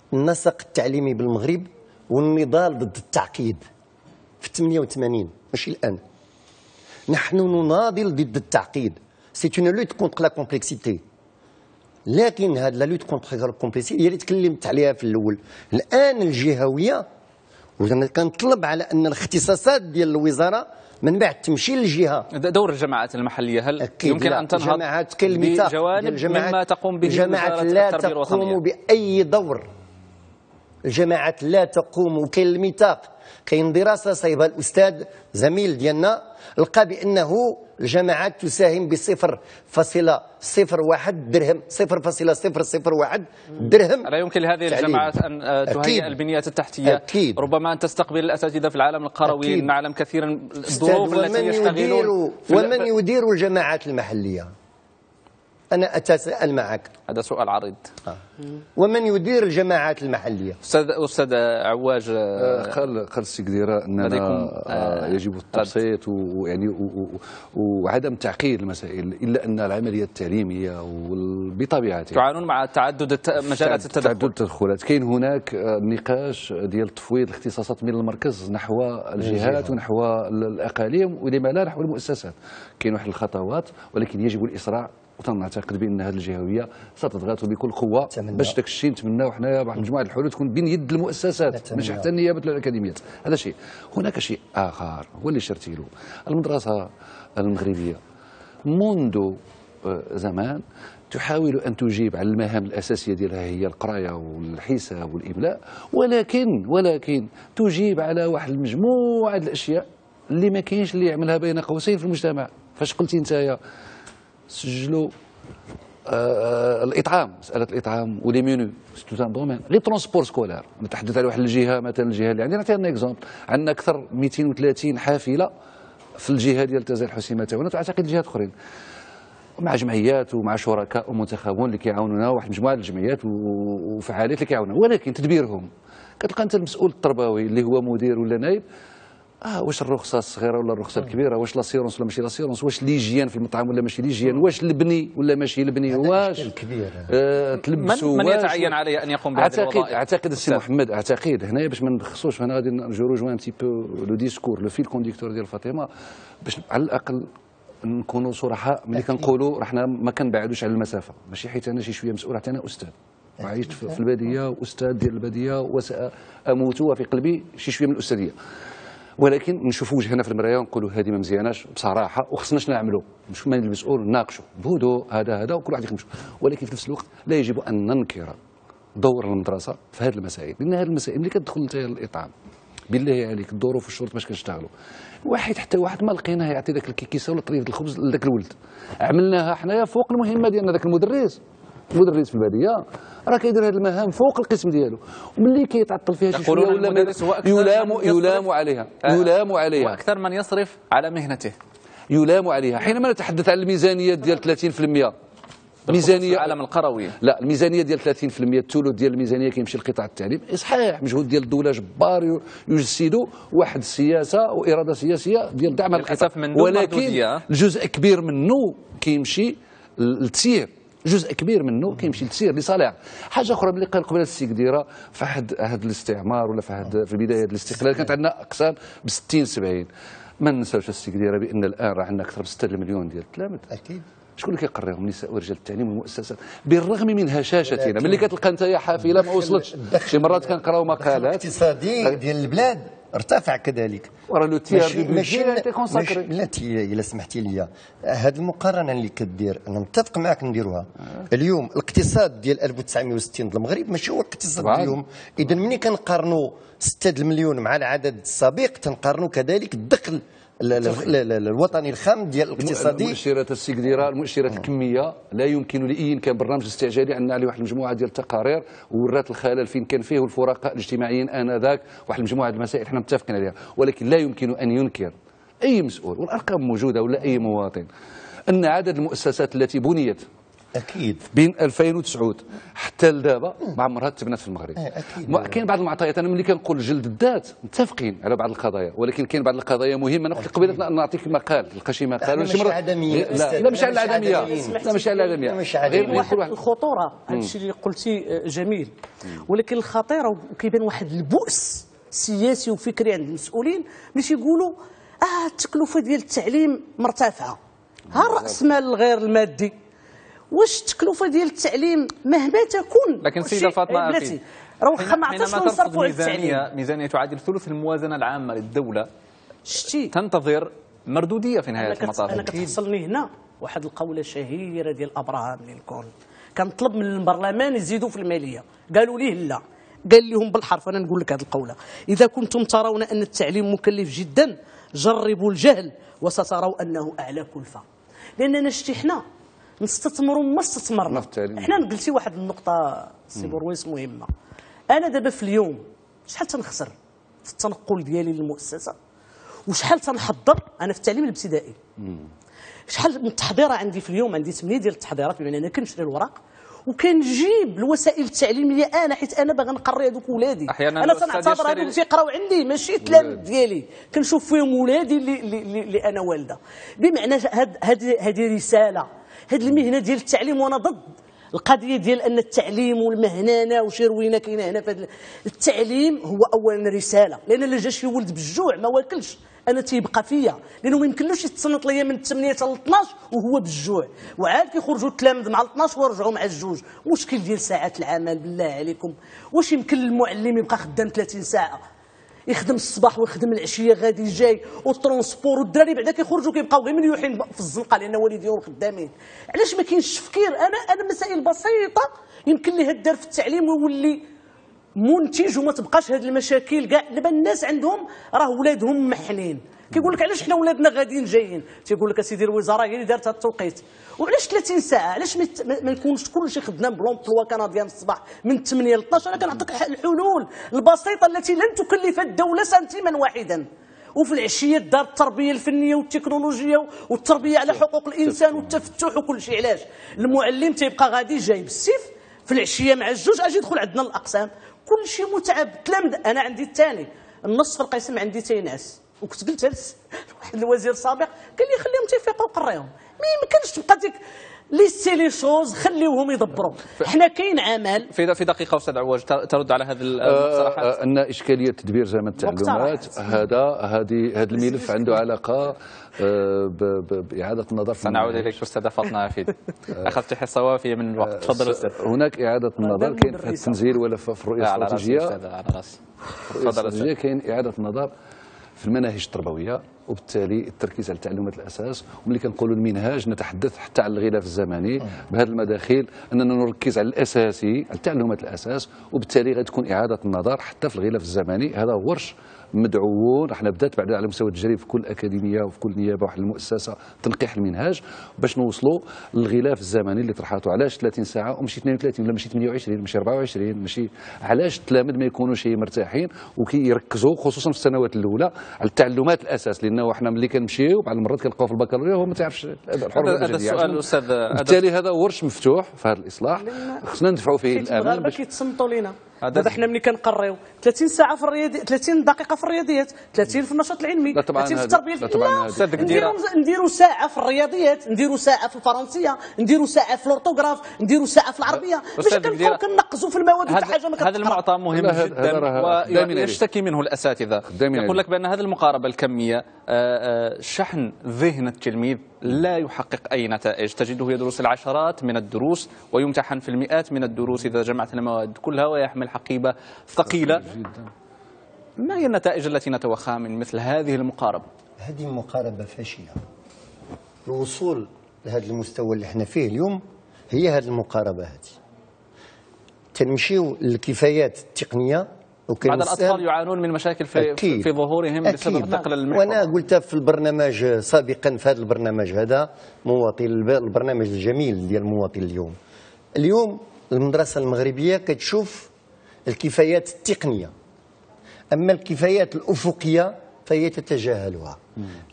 E: النسق التعليمي بالمغرب والنضال ضد التعقيد في ثمانية وثمانين ماشي الآن. نحن نناضل ضد التعقيد، سي اون لوت كونتر لا كومبلكسيتي. لكن هاد لا لوت كونتر لا كومبلكسيتي هي اللي تكلمت عليها في الأول. الآن الجهوية، وأنا كنطلب على أن الاختصاصات ديال الوزارة من بعد تمشي للجهة.
A: دور الجماعات المحلية هل
E: أكيد
A: يمكن
E: لا.
A: أن تنهض بجوانب مما تقوم به
E: الجماعات لا تقوم بأي دور. الجماعات لا تقوم، وكاين الميثاق، كاين دراسة صايبها الأستاذ زميل ديالنا لقى بأنه الجماعات تساهم بصفر فاصلة صفر واحد درهم، صفر فاصلة صفر صفر واحد درهم.
A: لا يمكن لهذه الجماعات أن تهيئ البنية التحتية،
E: أكيد.
A: ربما أن تستقبل الأساتذة في العالم القروي. أكيد. نعلم كثيرا الظروف التي يشتغلون.
E: ومن يدير الجماعات المحلية؟ أنا أتساءل معك،
A: هذا سؤال عريض.
E: آه. ومن يدير الجماعات المحلية؟
A: أستاذ أستاذ عواج،
C: قال قال السي قديرة أننا آه يجب التبسيط ويعني وعدم تعقيد المسائل، إلا أن العملية التعليمية بطبيعتها
A: تعانون مع تعدد مجالات التدخل.
C: تعدد التدخلات. كاين هناك نقاش ديال تفويض الاختصاصات من المركز نحو الجهات ونحو الأقاليم، ولما لا نحو المؤسسات. كاين واحد الخطوات ولكن يجب الإسراع، وتنعتقد بان هذه الجهويه ستضغط بكل قوه باش داك الشيء نتمناو حنايا واحد مجموعه الحلول تكون بين يد المؤسسات ماشي حتى النيابه الاكاديميات. هذا شيء. هناك شيء اخر هو اللي شرتي له. المدرسه المغربيه منذ زمان تحاول ان تجيب على المهام الاساسيه ديالها، هي القرايه والحساب والاملاء، ولكن ولكن تجيب على واحد المجموعه الاشياء اللي ما كاينش اللي يعملها بين قوسين في المجتمع. فاش قلتي نتايا سجلوا آه الاطعام، مساله الاطعام ولي مينو سي ان دومين، غير ترونسبور سكولار. نتحدث على واحد الجهه، مثلا الجهه اللي عندنا، نعطينا اكزومبل، عندنا اكثر مئتين وثلاثين حافله في الجهه ديال تازال الحسيمه تاعنا، وتعتقد جهات اخرين مع جمعيات ومع شركاء ومنتخبون اللي كيعاونونا، واحد مجموعه الجمعيات وفعاليات اللي كيعاونونا، ولكن تدبيرهم كتلقى انت المسؤول التربوي اللي هو مدير ولا نائب، اه واش الرخصه الصغيره ولا الرخصه الكبيره، واش لاسيرونس ولا ماشي لاسيرونس، واش ليجيان في المطعم ولا ماشي ليجيان، واش لبني ولا ماشي لبني، واش
E: آه
A: تلبسوا، من, من يتعين عليه ان يقوم بهذه الوظائف؟
C: اعتقد السي محمد، اعتقد هنايا باش ما نخصوش، هنا غادي نرجعوا جوان ان تي بو لو ديسكور لو فيل كونديكتور ديال فاطمه، باش على الاقل نكونوا صرحاء ملي كنقولوا رحنا ما كنبعدوش على المسافه، ماشي حيت انا شي شويه مسؤول، حتى انا استاذ وعيشت في الباديه واستاذ ديال الباديه وساموت وفي قلبي شي شويه من الاستاذيه، ولكن نشوفوا وجهنا في المرايه ونقولوا هذه ما مزياناش بصراحه وخصناش نعملوا، مش من المسؤول نناقشوا بهدوء، هذا هذا وكل واحد يخمش، ولكن في نفس الوقت لا يجب ان ننكر دور المدرسه في هذه المسائل، لان هذه المسائل ملي كتدخل انت الاطعام بالله عليك الظروف والشروط باش كنشتغلوا، واحد حتى واحد ما لقيناه يعطي ذاك الكيكيسه ولا طريف الخبز لذاك الولد، عملناها حنايا فوق المهمه ديالنا. ذاك المدرس المدرس في الباديه راه كيدير هذه المهام فوق القسم ديالو، وملي كيتعطل فيها شي شويه ولا يلام يلام عليها يلام عليها
A: واكثر من يصرف على مهنته
C: يلام عليها. حينما نتحدث عن الميزانيه ديال ثلاثين بالمئة ميزانيه
A: العالم القروي،
C: لا الميزانيه ديال ثلاثين بالمئة الثلث ديال الميزانيه كيمشي لقطاع التعليم، صحيح مجهود ديال الدوله جبار يجسدوا واحد السياسه واراده سياسيه ديال دعم القطاع، ولكن جزء كبير منه كيمشي للتسيير، جزء كبير منه كيمشي للتسيير لصالح حاجه اخرى. ملي قال قبل السي قديره في حد عهد الاستعمار ولا في عهد في بدايه الاستقلال كانت عندنا اقسام ب ستين سبعين، ما ننساوش السي قديره بان الان راه عندنا اكثر من ستة مليون ديال التلاميذ.
E: اكيد.
C: شكون اللي كيقريهم؟ النساء ورجال التعليم والمؤسسات، بالرغم من هشاشتنا ملي كتلقى انت حافله ما وصلتش، شي مرات كنقراو مقالات
E: الاقتصادي ديال البلاد ارتفع كذلك،
C: وراه لو تيار
E: دو بيجي كونساكري. لا الا سمحتي لي هذه المقارنه اللي كدير انا متفق معك نديروها. اليوم الاقتصاد ديال ألف وتسعمائة وستين ديال المغرب ماشي هو الاقتصاد اليوم، اذا ملي كنقارنوا ستة المليون مع العدد السابق تنقارنوا كذلك الدخل الوطني الخام ديال الاقتصادي.
C: المؤشرات السي قديره، المؤشرات الكميه لا يمكن لاي كان برنامج استعجالي ان عليه واحد المجموعه ديال التقارير ورات الخلل فين كان فيه والفرقاء الاجتماعيين انذاك، واحد المجموعه المسائل احنا متفقين عليها، ولكن لا يمكن ان ينكر اي مسؤول والارقام موجوده ولا اي مواطن ان عدد المؤسسات التي بنيت
E: اكيد
C: بين ألفين وتسعة حتى لدابا ما عمرها تبنات في المغرب.
E: اكيد
C: كاين بعض المعطيات، انا ملي كنقول جلد الذات متفقين على بعض القضايا، ولكن كاين بعض القضايا مهمه. انا قلت لك قبيله نعطيك مقال، لقى شي مقال
E: ماشي عدميه.
C: لا لا ماشي على العدميه، لا ماشي على العدميه،
D: غير واحد الخطوره. هذا الشيء اللي قلتي جميل، ولكن الخطيره وكيبان واحد البؤس سياسي وفكري عند المسؤولين ملي تيقولوا اه التكلفه ديال التعليم مرتفعه، ها الراس مال غير المادي. واش التكلفه ديال التعليم مهما تكون؟
A: لكن سيده فاطمه
D: بلاتي راه واخا ما عطاش نصرفوا على التعليم.
A: ميزانيه ميزانيه تعادل ثلث الموازنه العامه للدوله،
D: شتي
A: تنتظر مردوديه في نهايه المطاف.
D: انا كتحصلني هنا واحد القوله شهيره ديال ابراهام لينكولن، كنطلب من البرلمان يزيدوا في الماليه، قالوا ليه لا، قال لهم بالحرف. انا نقول لك هذه القوله: اذا كنتم ترون ان التعليم مكلف جدا جربوا الجهل وستروا انه اعلى كلفه. لاننا شتي حنا نستثمروا ما استثمرنا. حنا قلتي واحد النقطه سي برويس مهمه. انا دابا في اليوم شحال تنخسر في التنقل ديالي للمؤسسه، وشحال تنحضر انا في التعليم الابتدائي. شحال من التحضيره عندي في اليوم؟ عندي ثمانيه ديال التحضيرات، بمعنى انا كنشري الوراق وكنجيب الوسائل التعليميه انا، حيت انا باغا نقري هذوك ولادي. انا تنعتبر هذوك تيقراو عندي ماشي التلاميذ ديالي، كنشوف فيهم ولادي اللي, اللي, اللي انا والده. بمعنى هذه هذه رساله، هذه المهنه ديال التعليم. وانا ضد القضيه ديال ان التعليم والمهنانه وشي روينه كاينه هنا. في التعليم هو اولا رساله، لان الا جا شي ولد بالجوع ما واكلش انا تيبقى فيا، لانه ما يمكنلوش يتصنت ليا من ثمانية حتى اثناش وهو بالجوع، وعاد كيخرجوا التلاميذ مع اثناش ويرجعوا مع الجوج. مشكل ديال ساعات العمل بالله عليكم. واش يمكن للمعلم يبقى خدام ثلاثين ساعه، يخدم الصباح ويخدم العشيه غادي جاي والترونسبور، والدراري بعدا كيخرجوا كيبقاو غير مليوحين في الزنقه لان والديهم خدامين؟ علاش ما كاينش تفكير؟ انا انا مسائل بسيطه يمكن لها الدار في التعليم ويولي منتج وما تبقاش هذه المشاكل كاع. دابا الناس عندهم راه ولادهم محنين، كيقول لك علاش حنا ولادنا غاديين جايين؟ تيقول لك اسيدي الوزاره هي اللي دارت هذا التوقيت. وعلاش ثلاثين ساعه؟ علاش ما يكونش كلشي خدام بلومبلوا كنديان الصباح من ثمانية ل اثناش؟ انا كنعطيك الحلول البسيطه التي لن تكلف الدوله سنتيما واحدا. وفي العشيه دار التربيه الفنيه والتكنولوجيا والتربيه على حقوق الانسان والتفتح وكل شيء. علاش المعلم تيبقى غادي جاي بالسيف في العشيه مع الجوج اجي يدخل عندنا الاقسام كل شيء متعب تلامذ؟ انا عندي الثاني النص في القسم عندي تينعس، وكنت قلتها لواحد الوزير السابق قال لي خليهم تيفيقوا وقريهم. ما يمكنش تبقى ديك ليستي لي شوز خليوهم يدبروا. حنا كاين عمل
A: في في دقيقه استاذ عواج ترد على هذه المقترحات.
C: آه ان اشكاليه تدبير زمن التعلمات هذا هذه هذا الملف عنده علاقه آه باعاده النظر.
A: سنعود اليك استاذه فاطمه عفيد. اخذت حصه وافيه من الوقت. تفضل استاذ.
C: هناك اعاده النظر كاين في التنزيل ولا في الرؤيه الاستراتيجيه.
A: على راسي.
C: تفضل استاذ. كاين اعاده النظر في المناهج التربويه، وبالتالي التركيز على التعلمات الاساس. وملي كنقولوا المنهاج نتحدث حتى على الغلاف الزمني بهذه المداخيل، اننا نركز على الاساسي، على التعلمات الاساس، وبالتالي غتكون اعاده النظر حتى في الغلاف الزمني. هذا ورش مدعوون، احنا بدات بعد على مستوى التجريب في كل اكاديميه وفي كل نيابه وواحد المؤسسه تنقيح المنهاج باش نوصلوا للغلاف الزمني اللي طرحته. علاش ثلاثين ساعه وماشي اثنين وثلاثين ولا ماشي ثمانية وعشرين ماشي أربعة وعشرين ماشي؟ علاش التلاميذ ما يكونوش مرتاحين وكيركزوا خصوصا في السنوات الاولى على التعلمات الاساس؟ لانه احنا ملي كنمشيو بعض المرات كنلقاو في البكالوريا هو ما تعرفش الحروف
A: هذا السؤال استاذ.
C: بالتالي هذا ورش مفتوح في هذا الاصلاح، خصنا ندفعوا فيه الامل
D: باش كيتصنتوا لينا. دابا حنا ملي كنقريو ثلاثين ساعه في الرياضيات، ثلاثين دقيقه في الرياضيات، ثلاثين في النشاط العلمي، ثلاثين في التربيه الفنيه. نديروا نديروا ساعه في الرياضيات، نديروا ساعه في الفرنسيه، نديروا ساعه في الاورتوغراف، نديروا ساعه في العربيه، باش كنبقاو كنقزوا في المواد حتى حاجه ما كتقرا.
A: هذا المعطى مهم جدا ويشتكي منه الاساتذه. يقول لك بان هذه المقاربه الكميه شحن ذهن التلميذ لا يحقق أي نتائج. تجده يدرس العشرات من الدروس ويمتحن في المئات من الدروس إذا جمعت المواد كلها ويحمل حقيبة ثقيلة. ما هي النتائج التي نتوخاها من مثل هذه المقاربة؟
E: هذه مقاربة فاشلة. الوصول لهذا المستوى اللي احنا فيه اليوم هي هذه المقاربة هذه. تنمشيو للكفايات التقنية.
A: بعض الأطفال يعانون من مشاكل في أكيد. في ظهورهم بسبب ثقل المحور.
E: وأنا قلتها في البرنامج سابقا في هذا البرنامج هذا مواطن، البرنامج الجميل ديال المواطن اليوم. اليوم المدرسة المغربية كتشوف الكفايات التقنية، أما الكفايات الأفقية فهي تتجاهلها.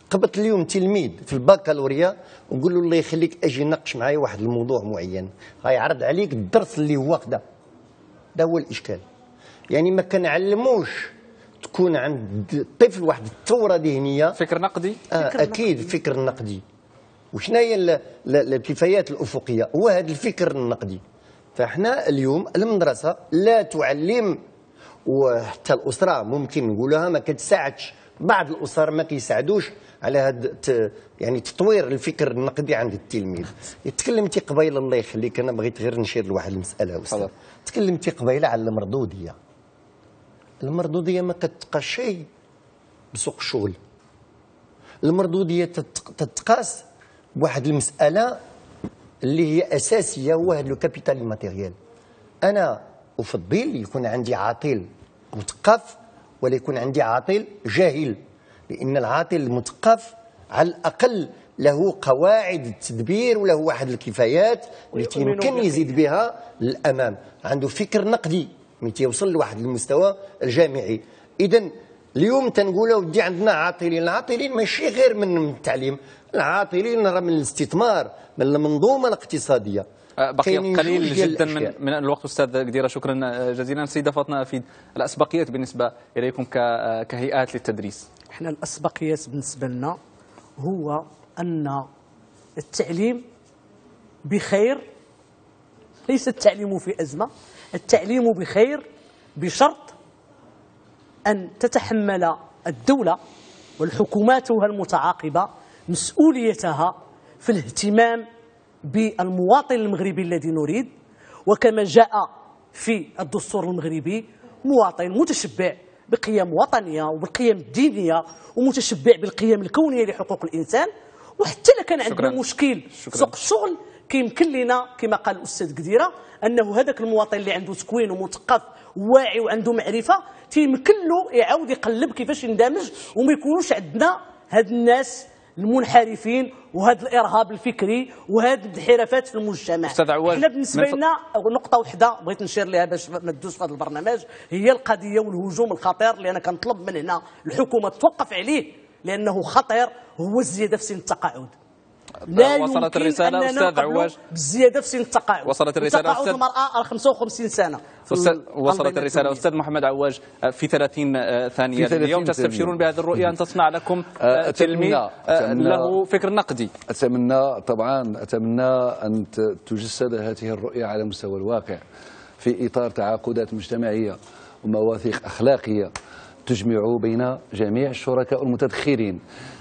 E: قبط اليوم تلميذ في البكالوريا وقول له الله يخليك اجي ناقش معايا واحد الموضوع معين، غيعرض عليك الدرس اللي هو خدا. ده هو الاشكال. يعني ما كنعلموش تكون عند الطفل واحد الثوره ذهنيه،
A: فكر نقدي.
E: آه
D: فكر
E: اكيد
D: نقدي.
E: فكر نقدي. وشنا هي الكفايات الافقيه؟ هو هذا الفكر النقدي. فاحنا اليوم المدرسه لا تعلم، وحتى الاسره ممكن نقولها ما كتساعدش، بعض الاسر ما كيساعدوش على هذا يعني تطوير الفكر النقدي عند التلميذ. تكلمتي قبيله الله يخليك، انا بغيت غير نشير لواحد المساله استاذ. تكلمتي قبيله على المردوديه. المردوديه ما كتقاش شيء بسوق الشغل. المردوديه تتقاس بواحد المساله اللي هي اساسيه، هو هذا لو كابيتال الماتيريال. انا افضل يكون عندي عاطل مثقف ولا يكون عندي عاطل جاهل، لان العاطل المثقف على الاقل له قواعد التدبير وله واحد الكفايات اللي يمكن يزيد بها للامام، عنده فكر نقدي ملي تيوصل لواحد المستوى الجامعي. اذا اليوم تنقولوا ودي عندنا عاطلين، العاطلين ماشي غير من التعليم، العاطلين راه من الاستثمار، من المنظومه الاقتصاديه.
A: بقي قليل جدا من من الوقت استاذ قديره، شكرا جزيلا. سيده فاطمه افيد، الاسبقيات بالنسبه اليكم كهيئات للتدريس.
D: احنا الاسبقيات بالنسبه لنا هو ان التعليم بخير، ليس التعليم في ازمه، التعليم بخير بشرط ان تتحمل الدوله والحكوماتها المتعاقبه مسؤوليتها في الاهتمام بالمواطن المغربي الذي نريد. وكما جاء في الدستور المغربي، مواطن متشبع بقيم وطنيه وبالقيم الدينيه ومتشبع بالقيم الكونيه لحقوق الانسان. وحتى الا كان عندنا مشكل في سوق الشغل كيمكن لنا كما قال الاستاذ قديره انه هذاك المواطن اللي عنده تكوين ومثقف واعي وعنده معرفه تيمكن له يعاود يقلب كيفاش يندمج، وما يكونوش عندنا هاد الناس المنحرفين وهذا الارهاب الفكري وهذه الانحرافات في المجتمع.
A: استاذ عواج،
D: احنا بالنسبه لنا نقطه واحده بغيت نشير لها باش ما ندوش في هذا البرنامج، هي القضيه والهجوم الخطير اللي انا كنطلب من هنا الحكومه توقف عليه، لانه خطير، هو الزياده في سن التقاعد. لا
A: وصلت الرساله استاذ عواج
D: بالزياده في سن التقاعد.
A: وصلت الرساله
D: استاذ المراه خمسة وخمسين سنه.
A: وصلت الرساله استاذ محمد عواج في ثلاثين ثانيه. اليوم تستبشرون بهذه الرؤيه ان تصنع لكم تلميذ له فكر نقدي.
C: اتمنى طبعا اتمنى ان تجسد هذه الرؤيه على مستوى الواقع في اطار تعاقدات مجتمعيه ومواثيق اخلاقيه تجمع بين جميع الشركاء المتدخلين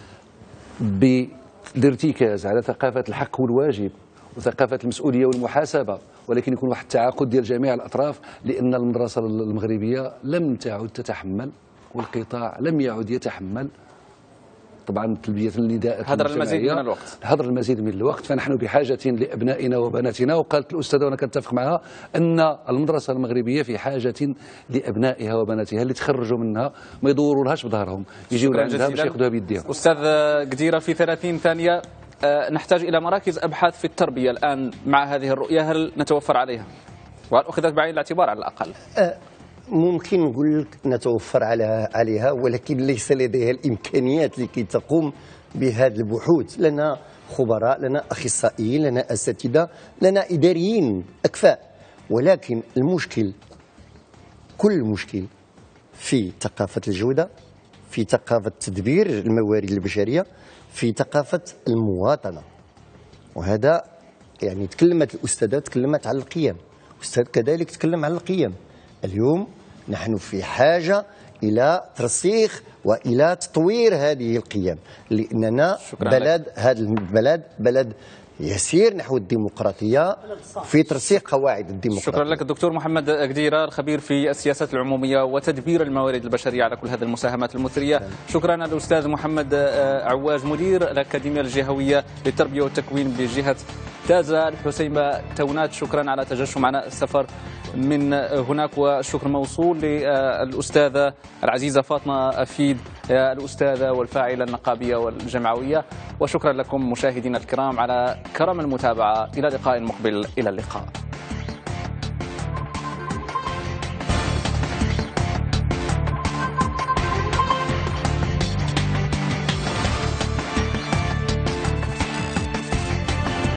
C: بالارتكاز على ثقافة الحق والواجب وثقافة المسؤولية والمحاسبة، ولكن يكون واحد التعاقد ديال جميع الأطراف، لأن المدرسة المغربية لم تعد تتحمل والقطاع لم يعد يتحمل طبعا تلبية النداءات
A: هدر المزيد من الوقت
C: هدر المزيد من الوقت. فنحن بحاجة لأبنائنا وبناتنا، وقالت الأستاذة وأنا كنتفق معها أن المدرسة المغربية في حاجة لأبنائها وبناتها اللي تخرجوا منها ما يدوروا لهاش بظهرهم، يجيو لعندها باش ياخذوها بيديهم.
A: أستاذ قديرة في ثلاثين ثانية، نحتاج إلى مراكز أبحاث في التربية الآن مع هذه الرؤية، هل نتوفر عليها؟ وهل أخذت بعين الاعتبار على الأقل؟
E: أه ممكن نقول لك نتوفر على عليها، ولكن ليس لديها الامكانيات لكي تقوم بهذه البحوث. لنا خبراء، لنا اخصائيين، لنا اساتذه، لنا اداريين اكفاء، ولكن المشكل كل المشكل في ثقافه الجوده، في ثقافه تدبير الموارد البشريه، في ثقافه المواطنه. وهذا يعني تكلمت الاستاذه تكلمت على القيم، الاستاذ كذلك تكلم على القيم. اليوم نحن في حاجة إلى ترسيخ وإلى تطوير هذه القيم، لأننا بلد، هذا البلد بلد يسير نحو الديمقراطية في ترسيخ قواعد الديمقراطية.
A: شكرا لك الدكتور محمد قديرة، الخبير في السياسات العمومية وتدبير الموارد البشرية، على كل هذه المساهمات المثرية. شكرا للأستاذ محمد عواج، مدير الأكاديمية الجهوية للتربية والتكوين بجهة تازة. الحسيمة تونات، شكرا على تجشم معنا السفر من هناك، والشكر موصول للأستاذة العزيزة فاطمة أفيد، الأستاذة والفاعلة النقابية والجمعوية. وشكرا لكم مشاهدينا الكرام على كرم المتابعة، إلى لقاء مقبل، إلى اللقاء.